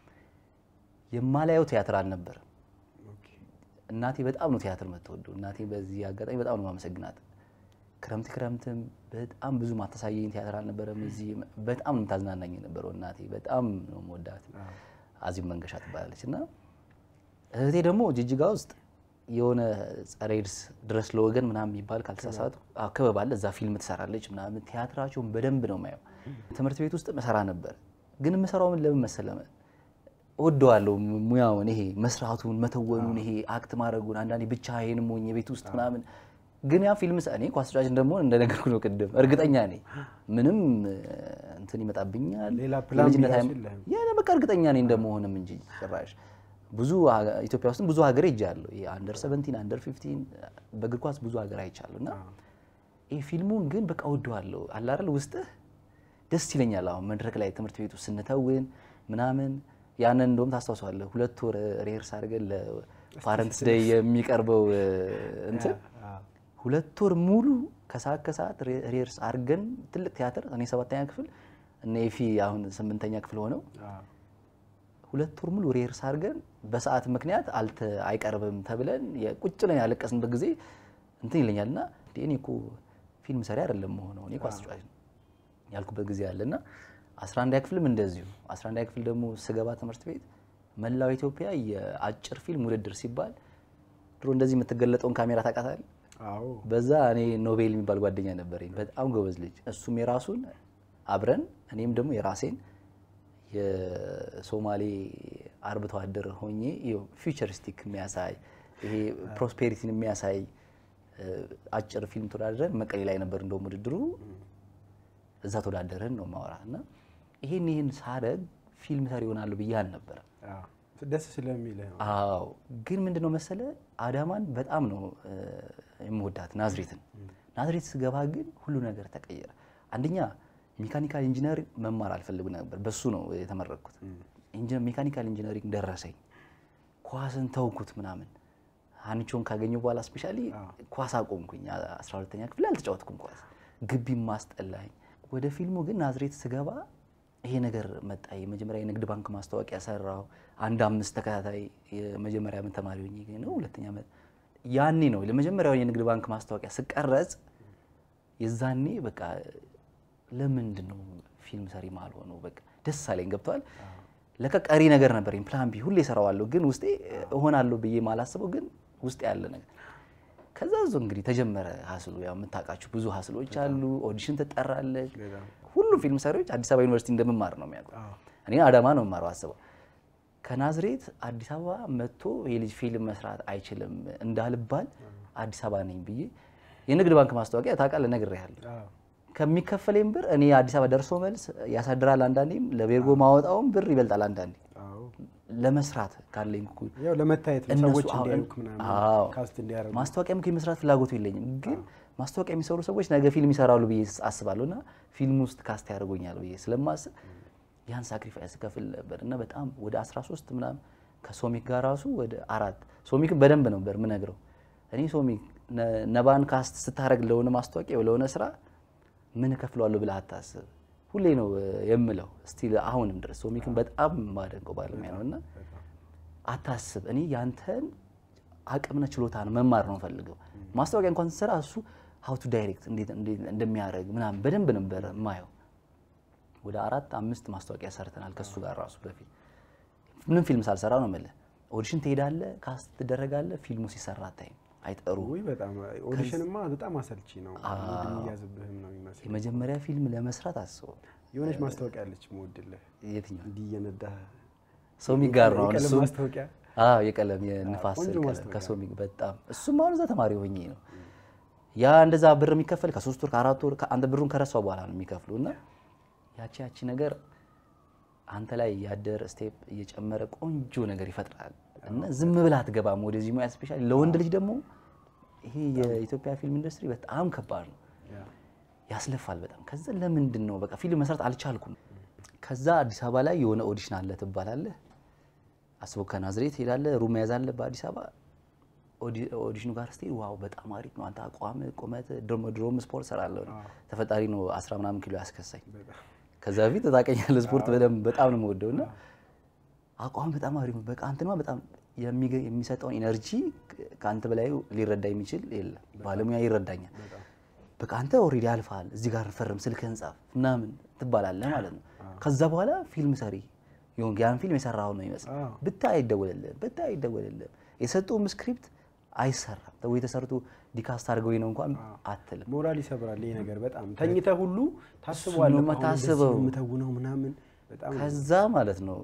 የማላየው ቲያትር አልነበር ኦኬ እናቴ በጣም ነው ቲያትር የምትወደው እናቴ በዚህ አጋጣሚ በጣም ነው ማመሰግናት ክረምት ክረምትም በጣም ብዙ ማተሳየኝ ቲያትር አልነበረም እዚህ በጣም ነው ታዝናናኝ ነበር እናቴ በጣም ነው ወዳት አዚም መንገሻ ትባላለችና እህቴ ደግሞ ጅጅጋ ውስጥ የሆነ ጸሬድስ ድረስ ለወገን ምናምን የሚባል ካልተሳሳቱ አከባቢ አለ እዛ ፊልም ትሰራለች ምናምን ቲያትራቸውን በደንብ ነው ማየው ትምህርት ቤት ውስጥ መሰራ ነበር ግን መሰራው ምን ለምን መሰለህ ወደዋለው ሙያውን ይሄ መስራቱን መተወኑን ይሄ አክት ማድረጉን አንዳንዴ ብቻዬን ሞኝ ቤት ውስጥ ምናምን ግን ያ ፊልም ሰኔ ኳስ ተጫዋች እንደሆነ እንደነገርኩ ነው ቅድም እርግጠኛ ነኝ ምንም እንትን ይመጣብኛል ሌላ ፕላን ያ በቃ እርግጠኛ ነኝ እንደመሆንም እንጂ ጭራሽ ብዙ ኢትዮጵያ ውስጥ ብዙ ሀገር ይጃለው የአንደር ሰቨንቲን አንደር ፊፍቲን በእግር ኳስ ብዙ ሀገር አይቻለውና ይሄ ፊልሙን ግን በቃ ወደዋለው አለ አይደል ውስጥ ደስ ይለኛል አሁን መድረክ ላይ ትምህርት ቤቱ ስንተውን ምናምን ያንን እንደውም ታስተዋውሳለህ ሁለት ወር ሪሄርስ አድርገን ለፓረንትስ ዴይ የሚቀርበው እንትን ሁለት ወር ሙሉ ከሰዓት ከሰዓት ሪሄርስ አድርገን ትልቅ ቲያትር እኔ ሰባተኛ ክፍል እና ኤፊ አሁን ስምንተኛ ክፍል ሆነው ሁለት ወር ሙሉ ሪሄርስ አድርገን በሰዓት ምክንያት አልተ አይቀርብም ተብለን የቁጭ ላይ ያለቀስንበት ጊዜ እንትን ይለኛልና እኔ እኮ ፊልም ሰሪ አይደለም ሆነው እኔ ኳስ ተጫዋች ያልኩበት ጊዜ አለና አስራ አንድ ክፍልም እንደዚሁ አስራ አንድ ክፍል ደግሞ ስገባ ትምህርት ቤት መላው ኢትዮጵያ የአጭር ፊልም ውድድር ሲባል ድሮ እንደዚህ የምትገለጠውን ካሜራ ታቃታለህ አዎ በዛ እኔ ኖቤል የሚባል ጓደኛ ነበርኝ በጣም ጎበዝ ልጅ እሱም የራሱን አብረን እኔም ደግሞ የራሴን የሶማሌ አርብቶ አደር ሆኜ ፊውቸሪስቲክ የሚያሳይ ይሄ ፕሮስፔሪቲን የሚያሳይ አጭር ፊልም ተወዳድረን መቀሌ ላይ ነበር እንደውም ውድድሩ እዛ ተወዳድረን ነው ማወራና ይሄን ይሄን ሳደግ ፊልም ሰሪ ይሆናል ብዬ አልነበረ አዎ ደስ ስለሚልህ አዎ ግን ምንድነው መሰለ አዳማን በጣም ነው የምወዳት ናዝሬትን ናዝሬት ስገባ ግን ሁሉ ነገር ተቀየረ አንደኛ ሜካኒካል ኢንጂነር መማር አልፈልግ ነበር በሱ ነው የተመረቅኩት ኢንጂነር ሜካኒካል ኢንጂነሪንግ ደረሰኝ ኳስን ተውኩት ምናምን አንቾን ካገኘው በኋላ ስፔሻሊ ኳስ አቆምኩኝ አስራ ሁለተኛ ክፍል አልተጫወትኩም ኳስ ግቢ ማስጠላኝ ወደ ፊልሙ ግን ናዝሬት ስገባ ይሄ ነገር መጣ የመጀመሪያ የንግድ ባንክ ማስታወቂያ ሰራው አንድ አምስት ተከታታይ የመጀመሪያ ምን ተማሪ ሆኜ ነው ሁለተኛ ዓመት ያኔ ነው ለመጀመሪያው የንግድ ባንክ ማስታወቂያ ስቀረጽ የዛኔ በቃ ለምንድን ነው ፊልም ሰሪ ማልሆነው በቃ ደስ አለኝ ገብቷል ለከቀሪ ነገር ነበርኝ ፕላን ቢ ሁሌ ሰራዋለሁ ግን ውስጤ እሆናለሁ ብዬ ማላስበው ግን ውስጤ ያለ ነገር ከዛ ዞ እንግዲህ ተጀመረ ሀስሉ ያው መታቃችሁ ብዙ ሀስሎች አሉ ኦዲሽን ተጠራለች ሁሉ ፊልም ሰሪዎች አዲስ አበባ ዩኒቨርሲቲ እንደምማር ነው የሚያውቁ እኔ አዳማ ነው ማራው አስበው ከናዝሬት አዲስ አበባ መጥቶ የልጅ ፊልም መስራት አይችልም እንዳልባል አዲስ አበባ ነኝ ብዬ የንግድ ባንክ ማስታወቂያ ታውቃለህ ነግሬሃለሁ ከሚከፈለኝ ብር እኔ አዲስ አበባ ደርሶ መልስ ያሳድራል አንዳንዴም ለቤርጎ ማወጣውን ብር ይበልጣል አንዳንዴ ለመስራት ካለኝ ኩ ያው ለመታየት ሰዎች እንዲያዩክ ምናምን ካስት እንዲያረጉ ማስታወቂያም ከመስራት ፍላጎቱ የለኝም ግን ማስታወቂያ የሚሰሩ ሰዎች ነገ ፊልም ይሰራሉ ብዬ አስባለሁና ፊልም ውስጥ ካስት ያደርጉኛል ብዬ ስለማስብ ያን ሳክሪፋይስ ከፍል ነበርና በጣም ወደ አስራ ሶስት ምናምን ከሶሚክ ጋር ራሱ ወደ አራት ሶሚክ በደንብ ነበር ምን ነግረው እኔ ሶሚክ ነባን ካስት ስታረግ ለሆነ ማስታወቂያ ለሆነ ስራ ምን ከፍሏለሁ ብለህ አታስብ ሁሌ ነው የምለው ስቲል አሁንም ድረስ ሶሚክን በጣም ማደንቀው ባለሙያ ነውና አታስብ እኔ ያንተን አቅምና ችሎታን መማር ነው ፈልገው ማስታወቂያ እንኳን ሰራ እሱ how to direct እንዴት እንደሚያረግ ምናምን በደንብ ነበር ማየው ወደ አራት አምስት ማስታወቂያ ሰርተናል ከሱ ጋር ራሱ በፊት ምንም ፊልም ሳልሰራ ነው ማለት ኦዲሽን ትሄዳለህ ካስት ትደረጋለህ ፊልሙ ሲሰራ ታይም አይጠሩ ወይ በጣም ኦዲሽንማ በጣም አሰልቺ ነው ምንም ያዝብህም ነው የሚመስለው የመጀመሪያ ፊልም ለመስራት አስበው የሆነች ማስታወቂያ አለች ሞድልህ የትኛው እንዲየነዳ ሶሚክ ጋር ነው እሱ ማስታወቂያ አዎ የቀለም የንፋስ ከሶሚክ በጣም እሱም አሁን እዛ ተማሪ ሆኜ ነው ያ እንደዛ ብር የሚከፈል ከሶስት ወር ከአራት ወር አንተ ብሩን ከረሳው በኋላ ነው የሚከፍሉና ያቺ ያቺ ነገር አንተ ላይ ያደር ስቴፕ እየጨመረ ቆንጆ ነገር ይፈጥራል እና ዝም ብላ አትገባም ወደዚህ ሙያ ስፔሻሊ ለወንድ ልጅ ደግሞ ይሄ የኢትዮጵያ ፊልም ኢንደስትሪ በጣም ከባድ ነው ያስለፋል በጣም ከዛ ለምንድን ነው በቃ ፊልም መስራት አልቻልኩም ከዛ አዲስ አበባ ላይ የሆነ ኦዲሽን አለ ትባላለህ አስበው ከናዝሬት ሄዳለህ ሩም ያዛለ በአዲስ አበባ ኦዲሽኑ ጋር ስትሄድ ዋው በጣም አሪፍ ነው አንተ አቋም ቁመት ድሮም ድሮም ስፖርት ሰራለሁ ተፈጣሪ ነው አስራ ምናምን ኪሎ ያስከሳኝ ከዛ ፊት ታቀኛለህ ስፖርት በደም በጣም ነው የምወደውና አቋም በጣም አሪፍ ነው በቃ አንተማ በጣም የሚሰጠው ኢነርጂ ካንተ በላይ ሊረዳ የሚችል የለም ባለሙያ ይረዳኛል በቃ አንተ ኦሬዲ አልፋል እዚህ ጋር ፈርም ስልክህን ጻፍ ምናምን ትባላለህ ማለት ነው ከዛ በኋላ ፊልም ሰሪ ይሁን ያን ፊልም የሰራው ነው ይመስል ብታይ አይደወልልህ ብታይ አይደወልልህ የሰጠው ስክሪፕት አይሰራም ተው የተሰርቱ ዲካስት አድርገው ነው እንኳን አትልም ሞራል ይሰብራል ይሄ ነገር በጣም ተኝተህ ሁሉ ታስበዋለህ መታሰበው ምተውነው ምናምን በጣም ከዛ ማለት ነው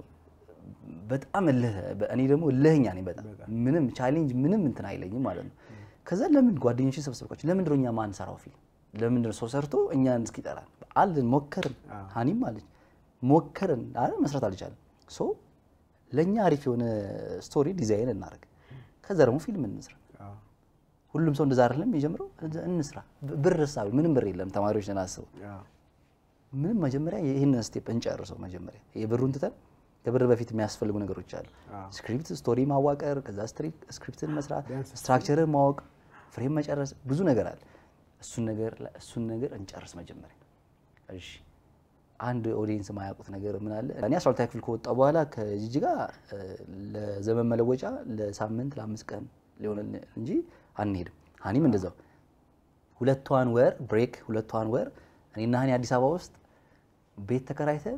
በጣም ለህ እኔ ደግሞ ለህኛ ነኝ በጣም ምንም ቻሌንጅ ምንም እንትን አይለኝም ማለት ነው ከዛ ለምን ጓደኞችን ሰብስበቃቸው ለምን ድሮኛ ማን ሰራው ፊልም ለምን ድሮ ሰው ሰርቶ እኛን እስኪጠራን አልን ሞከርን ሃኒም ማለት ሞከርን አረ መስራት አልቻለም ሶ ለኛ አሪፍ የሆነ ስቶሪ ዲዛይን እናደርግ ከዛ ደግሞ ፊልም እንስራ ሁሉም ሰው እንደዛ አይደለም ይጀምረው እንስራ ብር ሳብ ምንም ብር የለም ተማሪዎች ተናስበው ምንም መጀመሪያ ይሄን ስቴፕ እንጨርሰው መጀመሪያ የብሩን ተተን ከብር በፊት የሚያስፈልጉ ነገሮች አሉ ስክሪፕት ስቶሪ ማዋቀር ከዛ ስክሪፕትን መስራት ስትራክቸርን ማወቅ ፍሬም መጨረስ ብዙ ነገር አለ እሱን ነገር እሱን ነገር እንጨርስ መጀመሪያ እሺ አንድ ኦዲየንስ ማያውቁት ነገር ምን አለ እኔ አስራ ሁለተኛ ክፍል ከወጣ በኋላ ከጂጂጋ ለዘመን መለወጫ ለሳምንት ለአምስት ቀን ሊሆን እንጂ አንሄድም ሃኒም እንደዛው ሁለቷን ወር ብሬክ ሁለቷን ወር እኔና ሃኒ አዲስ አበባ ውስጥ ቤት ተከራይተን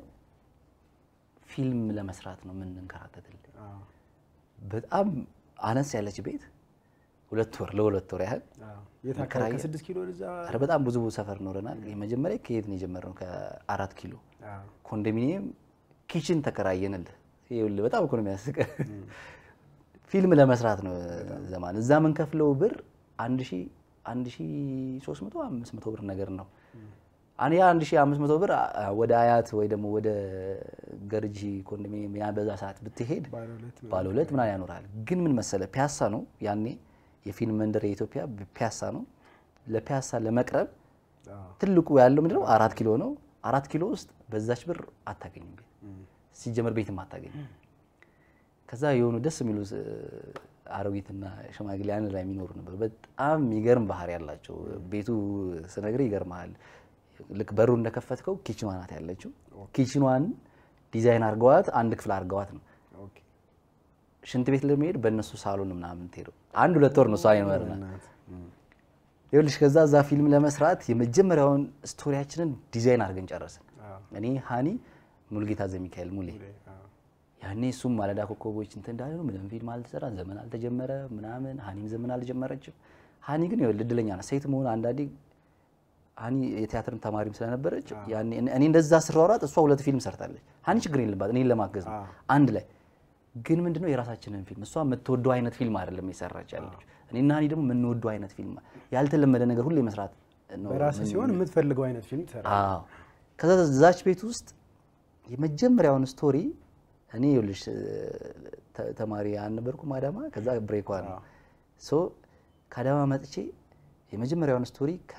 ፊልም ለመስራት ነው ምን እንከራተተል በጣም አነስ ያለች ቤት ሁለት ወር ለሁለት ወር ያህል የታከራየ ከስድስት ኪሎ እዛ አረ በጣም ብዙ ሰፈር ኖረናል። የመጀመሪያ ከየት ነው የጀመረው? ከአራት ኪሎ ኮንዶሚኒየም ኪችን ተከራየንልህ። ይኸውልህ በጣም እኮ ነው የሚያስቀው። ፊልም ለመስራት ነው ዘማን እዛ ምን ከፍለው ብር አንድ ሺህ አንድ ሺህ ሶስት መቶ አምስት መቶ ብር ነገር ነው። አን ያ አንድ ሺህ አምስት መቶ ብር ወደ አያት ወይ ደግሞ ወደ ገርጂ ኮንዶሚኒየም ያ በዛ ሰዓት ብትሄድ ባለ ሁለት ምናምን ያኖራል። ግን ምን መሰለ ፒያሳ ነው ያኔ የፊልም መንደር የኢትዮጵያ ፒያሳ ነው። ለፒያሳ ለመቅረብ ትልቁ ያለው ምንድነው አራት ኪሎ ነው። አራት ኪሎ ውስጥ በዛች ብር አታገኝም ቤት ሲጀመር ቤትም አታገኝም። ከዛ የሆኑ ደስ የሚሉ አሮጊትና ሽማግሌ አንድ ላይ የሚኖሩ ነበር። በጣም የሚገርም ባህሪ ያላቸው ቤቱ ስነግርህ ይገርማል። ልክ በሩ እንደከፈትከው ኪችኗ ናት ያለችው። ኪችኗን ዲዛይን አርገዋት አንድ ክፍል አርገዋት ነው። ኦኬ ሽንት ቤት ለመሄድ በእነሱ ሳሎን ምናምን ትሄደው አንድ ሁለት ወር ነው እሷ አይኖርና ይኸውልሽ ከዛ ዛ ፊልም ለመስራት የመጀመሪያውን ስቶሪያችንን ዲዛይን አርገን ጨረስን። እኔ ሃኒ ሙልጌታ ዘሚካኤል ሙሌ ያኔ እሱም ማለዳ ኮከቦች እንትን እንዳለ ነው ምንም ፊልም አልተሰራ ዘመን አልተጀመረ ምናምን ሃኒም ዘመን አልጀመረችም። ሃኒ ግን ይኸውልህ እድለኛ ነው ሴት መሆን አንዳንዴ ሃኒ የቲያትርም ተማሪም ስለነበረች ያኔ እኔ እንደዛ ስሯሯጥ እሷ ሁለት ፊልም ሰርታለች። ሃኒ ችግር የለባት እኔን ለማገዝ ነው አንድ ላይ ግን ምንድነው የራሳችንን ፊልም እሷ የምትወደው አይነት ፊልም አይደለም የሰራች ያለች። እኔና ሃኒ ደግሞ የምንወደው አይነት ፊልም ያልተለመደ ነገር ሁሌ መስራት ነው በራስ ሲሆን የምትፈልገው አይነት ፊልም ትሰራ። አዎ ከዛ ዛች ቤት ውስጥ የመጀመሪያውን ስቶሪ እኔ ይኸውልሽ ተማሪ አልነበርኩም አዳማ። ከዛ ብሬኳ ነው ሶ ከአዳማ መጥቼ የመጀመሪያውን ስቶሪ ከ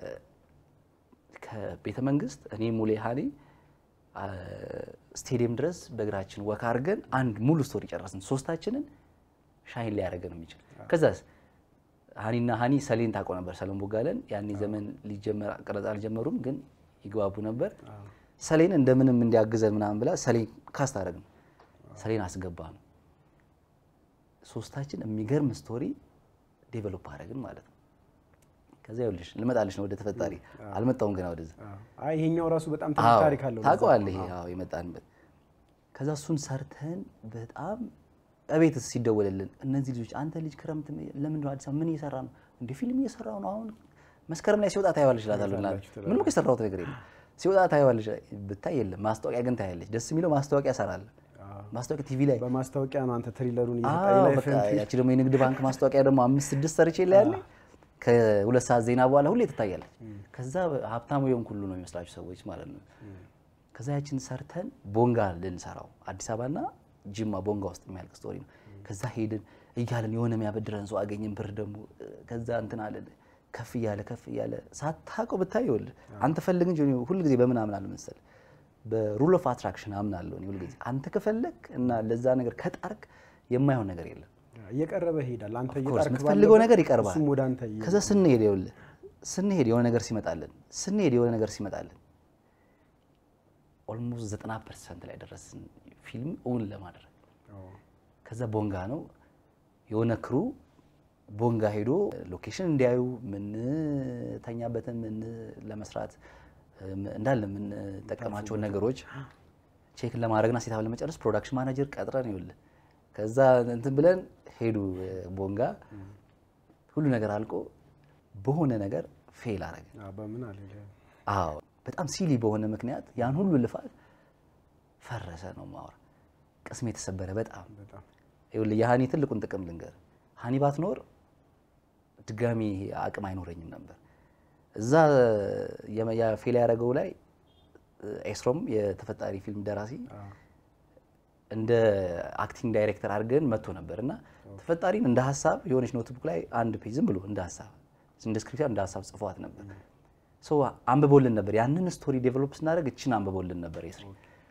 ከቤተ መንግስት እኔ ሙሌ ሃኒ ስቴዲየም ድረስ በእግራችን ወካ አርገን አንድ ሙሉ ስቶሪ ጨረስን። ሶስታችንን ሻይን ላይ ያረገን የሚችል ከዛስ ሃኒና ሃኒ ሰሌን ታቆ ነበር ሰለሞን ቦጋለን ያኔ ዘመን ሊጀመር ቀረጻ አልጀመሩም ግን ይግባቡ ነበር። ሰሌን እንደምንም እንዲያግዘን ምናምን ብላ ሰሌን ካስት አረግን። ሰሌን አስገባን። ሶስታችን የሚገርም ስቶሪ ዴቨሎፕ አረግን ማለት ነው። ከዛ ይኸውልሽ ልመጣልሽ ነው ወደ ተፈጣሪ አልመጣውም ገና ወደዛ። አይ ይሄኛው ራሱ በጣም ታሪክ አለው ታውቀዋለህ። ይሄ አዎ የመጣንበት ከዛ እሱን ሰርተን በጣም አቤት ሲደወልልን እነዚህ ልጆች አንተ ልጅ ክረምት ለምን ነው አዲስ ምን እየሰራ ነው እንዴ? ፊልም እየሰራው ነው አሁን መስከረም ላይ ሲወጣ ታይዋለሽ እላታለሁ። ምንም ከሰራው ነገር የለም ሲወጣ ታይዋለሽ ብታይ የለም። ማስታወቂያ ግን ታያለሽ። ደስ የሚለው ማስታወቂያ ሰራለ ማስታወቂያ ቲቪ ላይ በማስታወቂያ ነው አንተ ትሪለሩን እየተጣይላይ ፈንት ያቺ ደግሞ የንግድ ባንክ ማስታወቂያ ደግሞ አምስት ስድስት ሰርቼ ላይ ያለ ከሁለት ሰዓት ዜና በኋላ ሁሌ ትታያለች። ከዛ ሀብታሙ የሆን ሁሉ ነው የሚመስላችሁ ሰዎች ማለት ነው። ከዛ ያቺን ሰርተን ቦንጋ ልንሰራው አዲስ አበባና ጅማ ቦንጋ ውስጥ የሚያልቅ ስቶሪ ነው። ከዛ ሄድን እያለን የሆነ የሚያበድረን ሰው አገኘን ብር ደግሞ ከዛ እንትን አለን ከፍ እያለ ከፍ እያለ ሳታውቀው ብታየውል አንተ ፈልግ እንጂ ሁሉ ጊዜ በምን አምናለሁ መሰለህ በሩል ኦፍ አትራክሽን አምናለሁ። ሁሉ ጊዜ አንተ ከፈለክ እና ለዛ ነገር ከጣርክ የማይሆን ነገር የለም። እየቀረበ ሄዳል። አንተ እየጣርክ ባለው ነገር ይቀርባል። እሱም ወደ አንተ ከዛ ስንሄድ ይኸውል ስንሄድ የሆነ ነገር ሲመጣልን ስንሄድ የሆነ ነገር ሲመጣልን ኦልሞስት ዘጠና ፐርሰንት ላይ ደረስን ፊልም ኦን ለማድረግ። ከዛ ቦንጋ ነው የሆነ ክሩ ቦንጋ ሄዶ ሎኬሽን እንዲያዩ ምን ተኛበትን ምን ለመስራት እንዳለ ምን ተቀማቸው ነገሮች ቼክ ለማድረግና ሴታው ለመጨረስ ፕሮዳክሽን ማኔጀር ቀጥረን ይውል ከዛ እንትን ብለን ሄዱ ቦንጋ ሁሉ ነገር አልቆ በሆነ ነገር ፌል አረገ። አዎ በምን አለ አዎ በጣም ሲሊ በሆነ ምክንያት ያን ሁሉ ልፋት ፈረሰ ነው ማወራ። ቅስሜ ተሰበረ በጣም በጣም ይውል የሃኒ ትልቁን ጥቅም ልንገር ሃኒ ባትኖር ድጋሚ አቅም አይኖረኝም ነበር። እዛ ያ ፌል ያረገው ላይ ኤስሮም የተፈጣሪ ፊልም ደራሲ እንደ አክቲንግ ዳይሬክተር አድርገን መጥቶ ነበርና ተፈጣሪን እንደ ሐሳብ የሆነች ኖትቡክ ላይ አንድ ፔጅ ዝም ብሎ እንደ ሐሳብ እንደ ስክሪፕት እንደ ሐሳብ ጽፏት ነበር። ሶ አንብቦልን ነበር ያንን ስቶሪ ዴቨሎፕ ስናደርግ እቺን አንብቦልን ነበር ኤስሪ።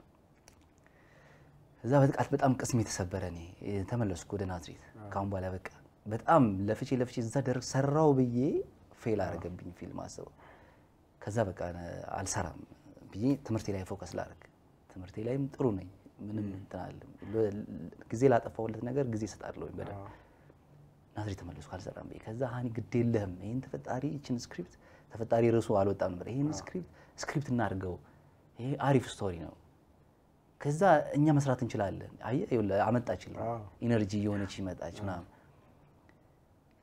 እዛ በጣም በጣም ቅስሜ ተሰበረ። እኔ ተመለስኩ ወደ ናዝሬት። ካሁን በኋላ በቃ በጣም ለፍቼ ለፍቼ እዛ ደረግ ሰራው ብዬ ፌል አረገብኝ ፊልም አሰበው። ከዛ በቃ አልሰራም ብዬ ትምርቴ ላይ ፎከስ ላደርግ ትምርቴ ላይም ጥሩ ነኝ ምንም እንታል ጊዜ ላጠፋውለት ነገር ጊዜ ሰጣለሁ በዳ ናዝሬት ተመለስኩ አልሰራም ብዬ። ከዛ ሃኒ ግድ የለህም ይሄን ተፈጣሪ እቺን ስክሪፕት ተፈጣሪ ርዕሱ አልወጣም ነበር ይሄን ስክሪፕት ስክሪፕት እናድርገው ይሄ አሪፍ ስቶሪ ነው ከዛ እኛ መስራት እንችላለን። አየ ይኸውልህ አመጣችልኝ ኢነርጂ የሆነች ይመጣች ምናምን።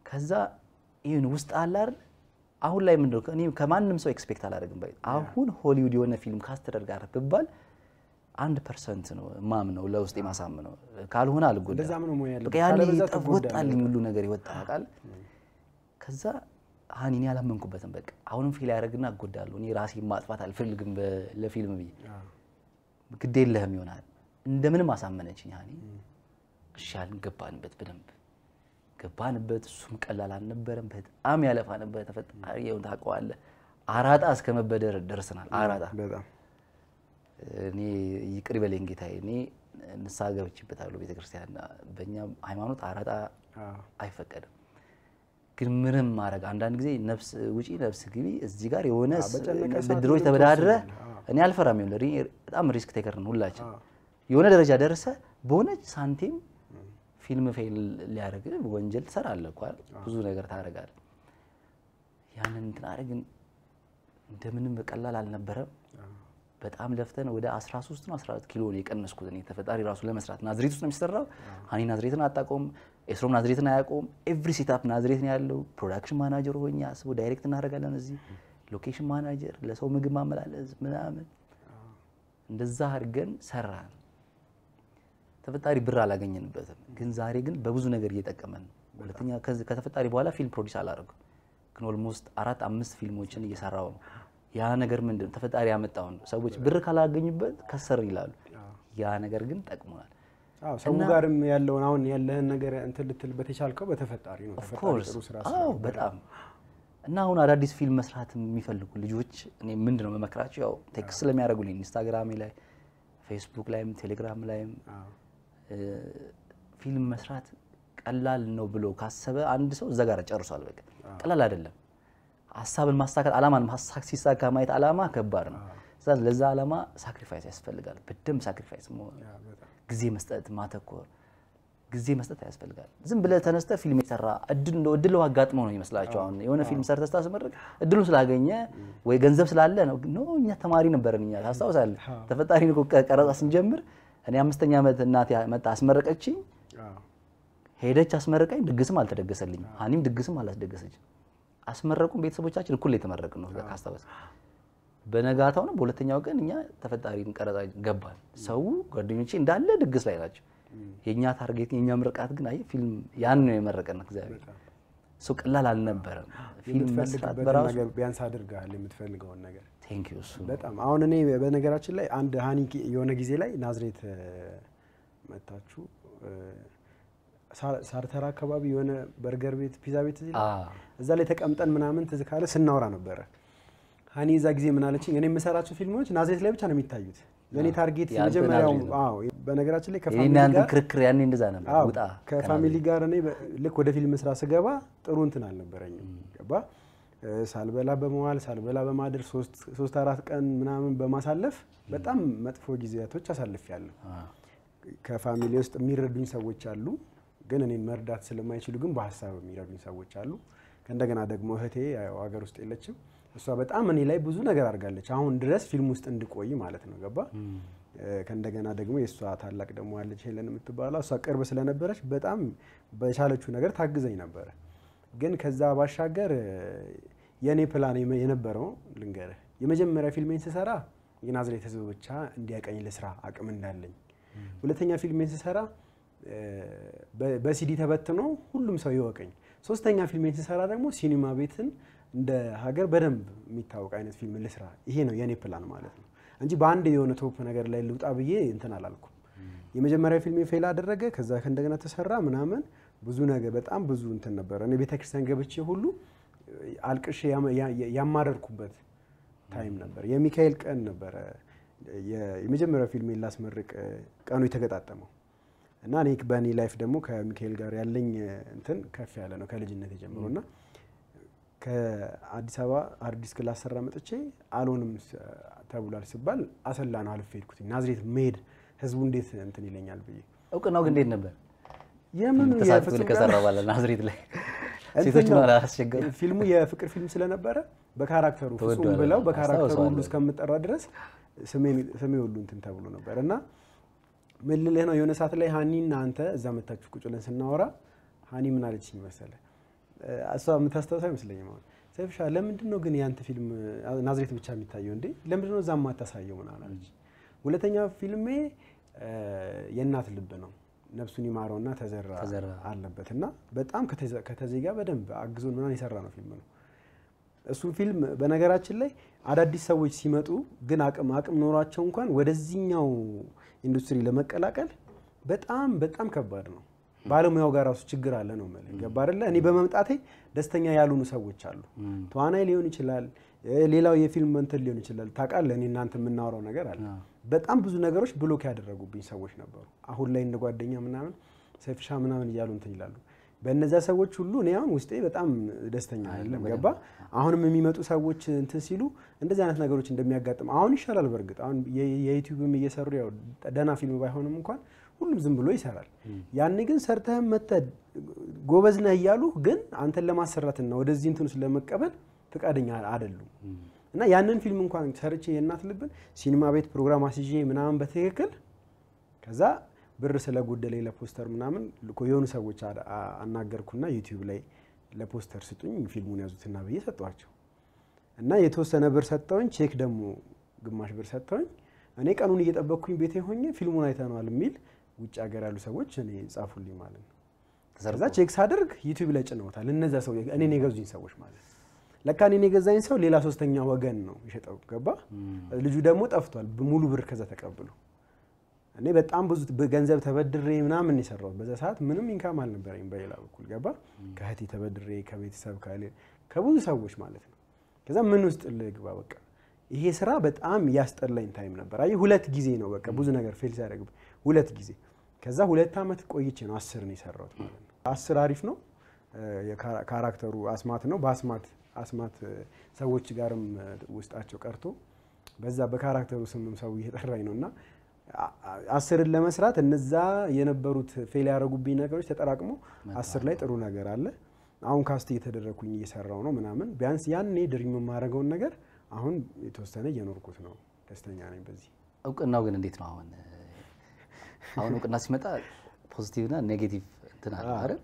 ከዛ ይሄን ውስጥ አለ አይደል አሁን ላይ ምንድነው እኔ ከማንንም ሰው ኤክስፔክት አላደርግም ባይ አሁን ሆሊውድ የሆነ ፊልም ካስት ተደርጋር ብባል አንድ ፐርሰንት ነው ማም ነው ለውስጥ የማሳምነው ካልሆነ አልጎዳ እንደዛ ምን ነው ያለው በቃ ያለ ወጣልኝ ሁሉ ነገር ይወጣ ቃል ከዛ ሃኒን ያላመንኩበትን በቃ አሁንም ፊል ያደርግና አጎዳለሁ እኔ ራሴ ማጥፋት አልፈልግም ለፊልም ብዬ ግዴለህም ይሆናል እንደምንም አሳመነችኝ ሃኒ ሻል ገባንበት በደንብ ገባንበት እሱም ቀላል አልነበረም በጣም ያለፋ ነበር ተፈጣሪ ይሁን ታውቀዋለህ አራጣ እስከመበደር ደርሰናል አራጣ በጣም እኔ ይቅር በለኝ ጌታዬ እኔ ንስሐ ገብቼበታለሁ ቤተክርስቲያን በእኛ ሃይማኖት አራጣ አይፈቀድም ግን ምንም ማድረግ አንዳንድ ጊዜ ነፍስ ውጪ ነፍስ ግቢ እዚህ ጋር የሆነ ብድሮች ተበዳድረ እኔ አልፈራም ይሁን ለሪ በጣም ሪስክ ቴከር ነው ሁላችን የሆነ ደረጃ ደረሰ በሆነች ሳንቲም ፊልም ፌል ሊያደርግ ወንጀል ተሰራለ እኮ ብዙ ነገር ታረጋለ ያንን እንትን አረግን እንደምንም በቀላል አልነበረም በጣም ለፍተን ወደ አስራ ሶስት ነው አስራ አራት ኪሎ ነው የቀነስኩት እኔ ተፈጣሪ ራሱ ለመስራት ናዝሬት ውስጥ ነው የሚሰራው ሃኒ ናዝሬትን አጣቆም ኤስሮም ናዝሬትን አያቆም ኤቭሪ ሴትአፕ ናዝሬት ነው ያለው ፕሮዳክሽን ማናጀር ሆኛ አስቦ ዳይሬክት እናደርጋለን እዚህ ሎኬሽን ማናጀር ለሰው ምግብ ማመላለስ ምናምን እንደዛ አድርገን ሰራን ተፈጣሪ ብር አላገኘንበትም ግን ዛሬ ግን በብዙ ነገር እየተጠቀመን ሁለተኛ ከተፈጣሪ በኋላ ፊልም ፕሮዲዩስ አላደረኩም ግን ኦልሞስት አራት አምስት ፊልሞችን እየሰራው ነው ያ ነገር ምንድነው ተፈጣሪ ያመጣው ሰዎች ብር ካላገኙበት ከሰር ይላሉ ያ ነገር ግን ጠቅሞናል አዎ ሰው ጋርም ያለውን አሁን ያለህን ነገር እንትን ልትልበት የቻልከው በተፈጣሪ ነው ተፈጣሪ ጥሩ ስራ አዎ በጣም እና አሁን አዳዲስ ፊልም መስራት የሚፈልጉ ልጆች እኔ ምንድነው መመክራቸው ያው ቴክስት ስለሚያደርጉልኝ ኢንስታግራም ላይ ፌስቡክ ላይም ቴሌግራም ላይም ፊልም መስራት ቀላል ነው ብሎ ካሰበ አንድ ሰው እዛ ጋር ጨርሷል በቃ ቀላል አይደለም ሐሳብን ማስተካከል አላማን ማስተካከል ሲሳካ ማየት አላማ ከባድ ነው ስለዚህ ለዛ አላማ ሳክሪፋይስ ያስፈልጋል በደም ሳክሪፋይስ ጊዜ መስጠት ማተኮር ጊዜ መስጠት ያስፈልጋል ዝም ብለ ተነስተ ፊልም ይሰራ እድል ነው እድል አጋጥሞ ነው ይመስላችሁ አሁን የሆነ ፊልም ሰርተህ ታስመርቅ እድሉ ስላገኘ ወይ ገንዘብ ስላለ ነው ነው እኛ ተማሪ ነበርን እኛ ታስታውሳለህ ተፈጣሪ ነው ቀረጻ ስንጀምር እኔ አምስተኛ አመት እናት መጣ አስመረቀችኝ ሄደች አስመረቀኝ ድግስም አልተደገሰልኝ ሃኒም ድግስም አላስደገሰች አስመረቁን ቤተሰቦቻችን እኩል የተመረቅን ነው ካስታወስ በነጋታው ነው በሁለተኛው ቀን እኛ ተፈጣሪን ቀረጻ ገባን ሰው ጓደኞቼ እንዳለ ድግስ ላይ ናቸው የኛ ታርጌት የኛ ምርቃት ግን አይ ፊልም ያን ነው የመረቀን እግዚአብሔር ሶ ቀላል አልነበረም ፊልም መስራት በራሱ ነገር ቢያንስ አድርጋል የምትፈልገውን ነገር ቴንክ ዩ ሱ በጣም አሁን እኔ በነገራችን ላይ አንድ ሃኒ የሆነ ጊዜ ላይ ናዝሬት መጣችሁ ሳርተራ አካባቢ የሆነ በርገር ቤት ፒዛ ቤት እዚህ እዛ ላይ ተቀምጠን ምናምን ትዝ ካለ ስናወራ ነበር ሃኒ እዛ ጊዜ ምን አለችኝ እኔ የምሰራቸው ፊልሞች ናዝሬት ላይ ብቻ ነው የሚታዩት ለኔ ታርጌት የመጀመሪያው አዎ በነገራችን ላይ ከፋሚሊ ጋር ክርክር ያኔ እንደዛ ነበር ውጣ ከፋሚሊ ጋር እኔ ልክ ወደ ፊልም ስራ ስገባ ጥሩ እንትን አልነበረኝም ገባ ሳልበላ በመዋል ሳልበላ በማደር ሶስት ሶስት አራት ቀን ምናምን በማሳለፍ በጣም መጥፎ ጊዜያቶች አሳልፌያለሁ ከፋሚሊ ውስጥ የሚረዱኝ ሰዎች አሉ ግን እኔን መርዳት ስለማይችሉ ግን በሐሳብ የሚረዱኝ ሰዎች አሉ ከእንደገና ደግሞ እህቴ ያው ሀገር ውስጥ የለችም እሷ በጣም እኔ ላይ ብዙ ነገር አድርጋለች አሁን ድረስ ፊልም ውስጥ እንድቆይ ማለት ነው ገባ ከእንደገና ደግሞ የሷ ታላቅ ደግሞ አለች ሄለን የምትባለው እሷ ቅርብ ስለነበረች በጣም በቻለችው ነገር ታግዘኝ ነበር ግን ከዛ ባሻገር የኔ ፕላን የነበረው ልንገርህ የመጀመሪያ ፊልሜን ስሰራ የናዝሬት ህዝብ ብቻ እንዲያቀኝ ለስራ አቅም እንዳለኝ ሁለተኛ ፊልሜን ስሰራ በሲዲ ተበትኖ ሁሉም ሰው ይወቀኝ ሶስተኛ ፊልሜን ስሰራ ደግሞ ሲኒማ ቤትን እንደ ሀገር በደንብ የሚታወቅ አይነት ፊልም ለስራ ይሄ ነው የኔ ፕላን ማለት ነው እንጂ በአንድ የሆነ ቶፕ ነገር ላይ ልውጣ ብዬ እንትን አላልኩም የመጀመሪያ ፊልሜ ፌል አደረገ ከዛ ከእንደገና ተሰራ ምናምን ብዙ ነገር በጣም ብዙ እንትን ነበር እኔ ቤተክርስቲያን ገብቼ ሁሉ አልቅሼ ያማረርኩበት ታይም ነበር የሚካኤል ቀን ነበር የመጀመሪያ ፊልሜ ላስመርቅ ቀኑ የተገጣጠመው እና እኔ በእኔ ላይፍ ደግሞ ከሚካኤል ጋር ያለኝ እንትን ከፍ ያለ ነው ከልጅነት ጀምሮና ከአዲስ አበባ አዲስ ክላስ ሰራ መጥቼ አልሆንም ተብሏል ሲባል አሰላ ነው አልፌ ሄድኩት ናዝሬት መሄድ ህዝቡ እንዴት እንትን ይለኛል ብዬ እውቅናው ግን እንዴት ነበር የምን ተሳትፎ ከሰራ ባለ ናዝሬት ላይ ሴቶች ነው አላስቸገሩ ፊልሙ የፍቅር ፊልም ስለነበረ በካራክተሩ ፍጹም ብለው በካራክተሩ ሁሉ እስከምጠራ ድረስ ስሜ ስሜ ሁሉ እንትን ተብሎ ነበርና ምን ልልህ ነው የሆነ ሰዓት ላይ ሃኒና አንተ እዛ መጣችሁ ቁጭ ብለን ስናወራ ሃኒ ምን አለችኝ መሰለ እሷ የምታስታውስ አይመስለኝም አሁን ሰይፍሻ ለምንድን ነው ግን ያንተ ፊልም ናዝሬት ብቻ የሚታየው እንዴ ለምንድን ነው እዛም ማታሳየው ምናምን አለች ሁለተኛ ፊልሜ የእናት ልብ ነው ነፍሱን ይማረውና ተዘራ አለበትና በጣም ከተዜጋ በደንብ አግዞን ምናምን ይሰራ ነው ፊልም ነው እሱ ፊልም በነገራችን ላይ አዳዲስ ሰዎች ሲመጡ ግን አቅም አቅም ኖሯቸው እንኳን ወደዚህኛው ኢንዱስትሪ ለመቀላቀል በጣም በጣም ከባድ ነው ባለሙያው ጋር ራሱ ችግር አለ ነው ማለት ገባ አይደለ እኔ በመምጣቴ ደስተኛ ያሉኑ ሰዎች አሉ ተዋናይ ሊሆን ይችላል ሌላው የፊልም መንተል ሊሆን ይችላል ታውቃለህ እኔ እናንተ የምናወራው ነገር አለ በጣም ብዙ ነገሮች ብሎክ ያደረጉብኝ ሰዎች ነበሩ አሁን ላይ እንደ ጓደኛ ምናምን ሰይፍሻ ምናምን ይያሉ እንትን ይላሉ በእነዛ ሰዎች ሁሉ እኔ አሁን ውስጤ በጣም ደስተኛ አይደለም ገባ አሁንም የሚመጡ ሰዎች እንትን ሲሉ እንደዚህ አይነት ነገሮች እንደሚያጋጥም አሁን ይሻላል በርግጥ አሁን የዩቲዩብም እየሰሩ ያው ደና ፊልም ባይሆንም እንኳን ሁሉም ዝም ብሎ ይሰራል ያኔ ግን ሰርተህ መተ ጎበዝ ነህ ይያሉ ግን አንተን ለማሰራትና ወደዚህ እንትን ስለመቀበል ፍቃደኛ አይደሉም እና ያንን ፊልም እንኳን ሰርቼ የእናት ልብን ሲኒማ ቤት ፕሮግራም አስይዤ ምናምን በትክክል ከዛ ብር ስለጎደለኝ ለፖስተር ምናምን የሆኑ ሰዎች አናገርኩና ዩቲዩብ ላይ ለፖስተር ስጡኝ ፊልሙን ያዙትና በየ ሰጧቸው እና የተወሰነ ብር ሰጠውኝ ቼክ ደግሞ ግማሽ ብር ሰጠውኝ እኔ ቀኑን እየጠበቅኩኝ ቤቴ ሆኜ ፊልሙን አይተናል የሚል ውጭ ሀገር ያሉ ሰዎች እኔ ጻፉልኝ ማለት ነው ከዛ ቼክ ሳደርግ ዩቲዩብ ላይ ጭነውታል እነዛ ሰው እኔን የገዙኝ ሰዎች ማለት ለካ እኔን የገዛኝ ሰው ሌላ ሶስተኛ ወገን ነው ይሸጠው ገባ ልጁ ደግሞ ጠፍቷል ሙሉ ብር ከዛ ተቀብሎ እኔ በጣም ብዙ ገንዘብ ተበድሬ ምናምን ይሰራው በዛ ሰዓት ምንም ኢንካም አልነበረኝ በሌላ በኩል ገባ ከህቴ ተበድሬ ከቤተሰብ ካለ ከብዙ ሰዎች ማለት ነው ከዛ ምን ውስጥ ልግባ በቃ ይሄ ስራ በጣም ያስጠላኝ ታይም ነበር አይ ሁለት ጊዜ ነው በቃ ብዙ ነገር ፌል ሲያደርግ ሁለት ጊዜ ከዛ ሁለት አመት ቆይቼ ነው አስር ነው የሰራሁት ማለት ነው አስር አሪፍ ነው የካራክተሩ አስማት ነው በአስማት አስማት ሰዎች ጋርም ውስጣቸው ቀርቶ በዛ በካራክተሩ ስምም ሰው እየጠራኝ ነውና አስርን ለመስራት እነዛ የነበሩት ፌል ያደረጉብኝ ነገሮች ተጠራቅሞ አስር ላይ ጥሩ ነገር አለ አሁን ካስት እየተደረኩኝ እየሰራው ነው ምናምን ቢያንስ ያኔ ድሪም ማረጋውን ነገር አሁን የተወሰነ እየኖርኩት ነው ደስተኛ ነኝ በዚህ እውቅናው ግን እንዴት ነው አሁን አሁን እውቅና ሲመጣ ፖዚቲቭ እና ኔጌቲቭ እንትና አይደል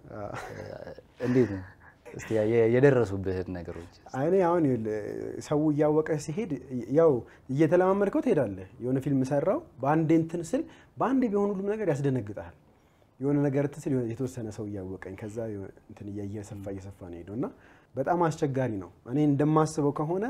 እንዴት ነው እስቲ የደረሱብህ ነገሮች አይኔ አሁን ሰው ያወቀ ሲሄድ ያው እየተለማመድከው ትሄዳለህ የሆነ ፊልም ሰራው በአንዴ እንትን ስል በአንዴ ቢሆን ሁሉ ነገር ያስደነግጣል የሆነ ነገር ትስል የተወሰነ ሰው ያወቀኝ ከዛ እንትን እየሰፋ እየሰፋ ነው ሄዶና በጣም አስቸጋሪ ነው እኔ እንደማስበው ከሆነ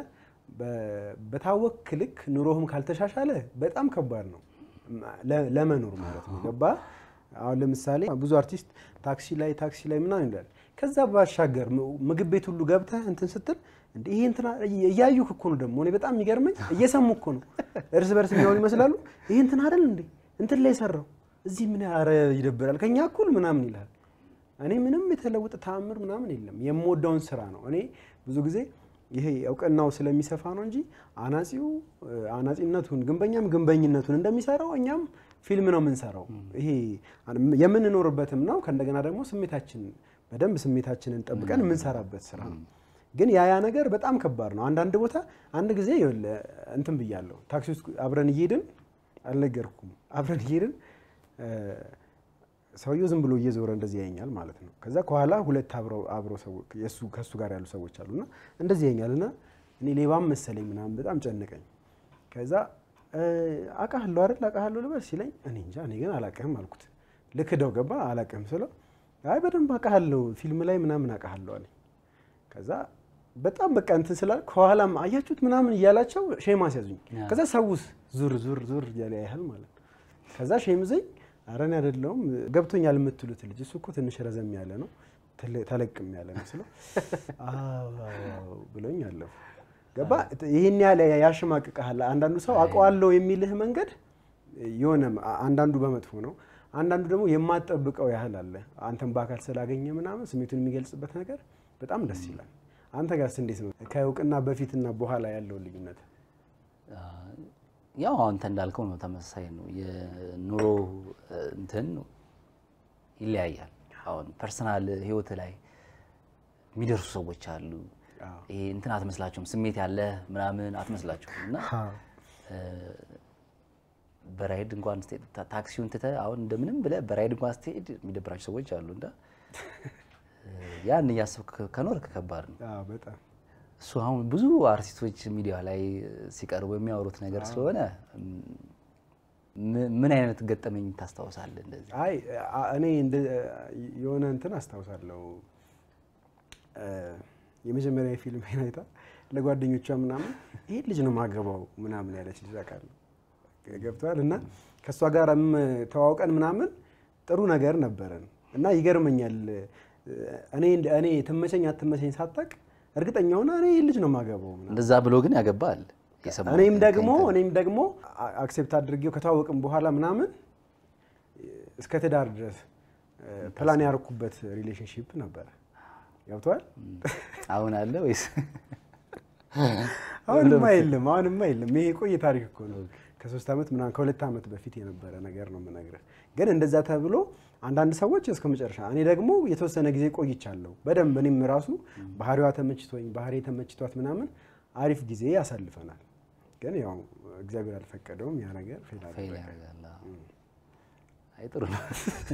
በታወክ ልክ ኑሮህም ካልተሻሻለ በጣም ከባድ ነው ለመኖር ማለት ነው ገባ አሁን ለምሳሌ ብዙ አርቲስት ታክሲ ላይ ታክሲ ላይ ምናምን ይላል ከዛ ባሻገር ምግብ ቤት ሁሉ ገብተህ እንትን ስትል እንዴ ይሄ እንትና ያዩክ እኮ ነው ደሞ እኔ በጣም የሚገርመኝ እየሰሙ እኮ ነው እርስ በርስ የሚያወሩ ይመስላሉ ይሄ እንትና አይደል እንዴ እንትን ላይ ሰራው እዚህ ምን ያረ ይደብራል ከኛ እኩል ምናምን ይላል እኔ ምንም የተለወጠ ታምር ምናምን የለም የምወደውን ስራ ነው እኔ ብዙ ጊዜ ይሄ እውቅናው ስለሚሰፋ ነው እንጂ አናጺው አናጺነቱን ግንበኛም ግንበኝነቱን እንደሚሰራው እኛም ፊልም ነው የምንሰራው ይሄ የምንኖርበትም ነው ከእንደገና ደግሞ ስሜታችን በደንብ ስሜታችንን ጠብቀን የምንሰራበት ስራ ነው ግን ያ ያ ነገር በጣም ከባድ ነው አንድ ቦታ አንድ ጊዜ እንትን ብያለሁ ታክሲ ውስጥ አብረን እየሄድን አልነገርኩም አብረን እየሄድን ሰውየው ዝም ብሎ እየዞረ እንደዚህ ያየኛል ማለት ነው ከዛ ከኋላ ሁለት አብረው አብረው ሰው የሱ ከሱ ጋር ያሉ ሰዎች አሉና እንደዚህ ያየኛልና እኔ ሌባም መሰለኝ ምናምን በጣም ጨነቀኝ ከዛ አቃህሎ አይደል አቃህሎ ልበስ ሲለኝ እኔ እንጃ እኔ ግን አላቀህም አልኩት ልክደው ገባ አላቀህም ስለው አይ በደንብ አቃህሎ ፊልም ላይ ምናምን አቃህሎ አለኝ ከዛ በጣም በቃ እንትን ስላል ከኋላም አያችሁት ምናምን ይያላቸው ሼማ ሲያዙኝ ከዛ ሰውስ ዙር ዙር ዙር ያለ ያህል ማለት ከዛ ሼምዘኝ አረን አይደለም ገብቶኛል የምትሉት ልጅ እሱ እኮ ትንሽ ረዘም ያለ ነው ተለቅም ያለ ነው ስለው አዎ ብሎኝ አለፈ ገባ ይሄን ያለ ያሽማቅቀሃል አንዳንዱ ሰው አቀዋለው የሚልህ መንገድ የሆነ አንዳንዱ በመጥፎ ነው አንዳንዱ ደግሞ የማትጠብቀው ያህል አለ አንተም ባካል ስላገኘ ምናምን ስሜቱን የሚገልጽበት ነገር በጣም ደስ ይላል አንተ ጋርስ እንዴት ነው ከእውቅና በፊትና በኋላ ያለው ልዩነት ያው አንተ እንዳልከው ነው ተመሳሳይ ነው የኑሮ እንትን ይለያያል አሁን ፐርሰናል ህይወት ላይ የሚደርሱ ሰዎች አሉ ይሄ እንትን አትመስላችሁም ስሜት ያለ ምናምን አትመስላችሁም እና በራይድ እንኳን ታክሲውን ተተ አሁን እንደምንም ብለ በራይድ እንኳን ስትሄድ የሚደብራቸው ሰዎች አሉና ያን ያሰብክ ከኖርክ ከባድ ነው አዎ በጣም እሱ አሁን ብዙ አርቲስቶች ሚዲያ ላይ ሲቀርቡ የሚያወሩት ነገር ስለሆነ ምን አይነት ገጠመኝ ታስታውሳለህ እንደዚህ አይ እኔ እንደ የሆነ እንትን አስታውሳለሁ የመጀመሪያ ፊልም አይታ ለጓደኞቿ ምናምን ይሄ ልጅ ነው ማገባው ምናምን ያለች ልጅ አቃለ ገብቷል እና ከሷ ጋርም ተዋውቀን ምናምን ጥሩ ነገር ነበረን እና ይገርመኛል እኔ እኔ ተመቸኝ አትመቸኝ ሳታቅ እርግጠኛ ሆነ እኔ ልጅ ነው ማገባው ምናምን እንደዛ ብሎ ግን ያገባል የሰማው እኔም ደግሞ እኔም ደግሞ አክሴፕት አድርጌው ከተዋወቅን በኋላ ምናምን እስከ ትዳር ድረስ ፕላን ያርኩበት ሪሌሽንሺፕ ነበር ገብቷል አሁን አለ ወይስ አሁንም አይልም አሁንም አይልም ይሄ ቆይ ታሪክ እኮ ነው ከ3 አመት ምናምን ከሁለት አመት በፊት የነበረ ነገር ነው የምነግርህ ግን እንደዛ ተብሎ አንዳንድ ሰዎች እስከ መጨረሻ እኔ ደግሞ የተወሰነ ጊዜ ቆይቻለሁ በደንብ እኔም ራሱ ባህሪዋ ተመችቶኝ ባህሪ ተመችቷት ምናምን አሪፍ ጊዜ ያሳልፈናል ግን ያው እግዚአብሔር አልፈቀደውም ያ ነገር ፌል አደረገ አይ ጥሩ ነው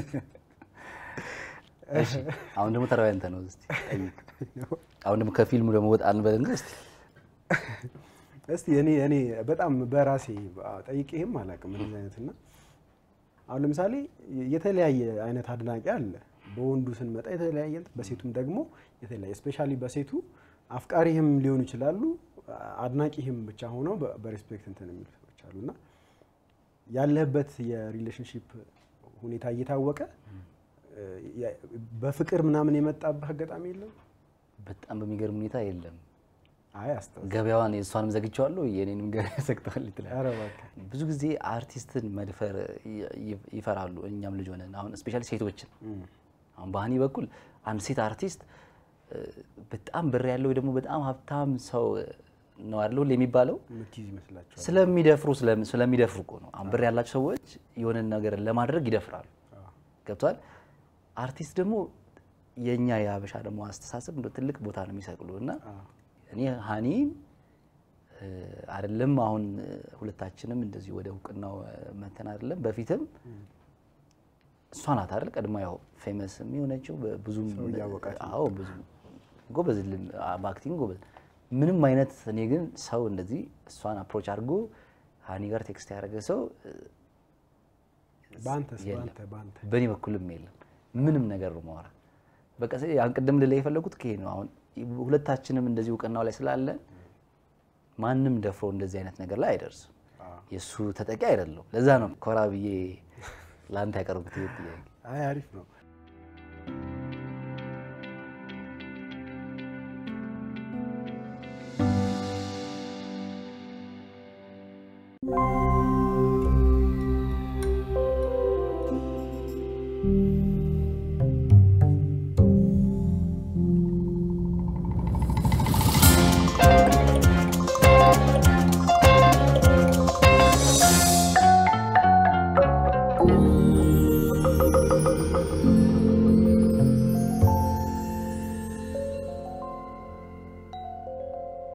እሺ አሁን ደግሞ ተራው ያንተ ነው እስቲ አሁን ደግሞ ከፊልሙ ደግሞ ወጣ አንበልና እስቲ እስቲ እኔ እኔ በጣም በራሴ ጠይቄህም አላውቅም እንደዚህ አይነትና አሁን ለምሳሌ የተለያየ አይነት አድናቂ አለ በወንዱ ስንመጣ የተለያየ በሴቱም ደግሞ የተለያየ ስፔሻሊ በሴቱ አፍቃሪህም ሊሆኑ ይችላሉ አድናቂህም ብቻ ሆነው በሪስፔክት እንትን የሚሉ ሰዎች አሉና ያለህበት የሪሌሽንሺፕ ሁኔታ እየታወቀ በፍቅር ምናምን የመጣብህ አጋጣሚ የለም በጣም በሚገርም ሁኔታ የለም አይ አስተው ገበያዋን እሷንም ዘግቻለሁ የኔንም ገበያ ዘግቷል ይላል አረ በቃ ብዙ ጊዜ አርቲስትን መድፈር ይፈራሉ እኛም ልጅ ሆነን አሁን ስፔሻሊ ሴቶችን አሁን ባህኒ በኩል አንድ ሴት አርቲስት በጣም ብር ያለው ደግሞ በጣም ሀብታም ሰው ነው አይደል ለሚባለው ምትይዝ ይመስላችኋል ስለሚደፍሩ ስለሚደፍሩ እኮ ነው አሁን ብር ያላቸው ሰዎች የሆነ ነገር ለማድረግ ይደፍራሉ ገብቷል አርቲስት ደግሞ የኛ ያበሻ ደግሞ አስተሳሰብ እንደ ትልቅ ቦታ ነው የሚሰቅሉና እኔ ሃኒ አይደለም አሁን ሁለታችንም እንደዚህ ወደ እውቅናው መተን አይደለም በፊትም እሷ ናት አይደል ቀድማ ያው ፌመስ የሚሆነችው ብዙ አዎ ብዙ ጎበዝ በአክቲንግ ጎበዝ ምንም አይነት እኔ ግን ሰው እንደዚህ እሷን አፕሮች አድርጎ ሃኒ ጋር ቴክስት ያደረገ ሰው ባንተስ ባንተ ባንተ በኔ በኩልም የለም ምንም ነገር ነው ማወራ በቃ ያን ቀደም ለላይ የፈለኩት ከሄ ነው አሁን ሁለታችንም እንደዚህ እውቅናው ላይ ስላለ ማንንም ደፍሮ እንደዚህ አይነት ነገር ላይ አይደርስ የሱ ተጠቂ አይደለም ለዛ ነው ኮራብዬ ላንተ ያቀርቡት ይጥያቄ አይ አሪፍ ነው Thank you.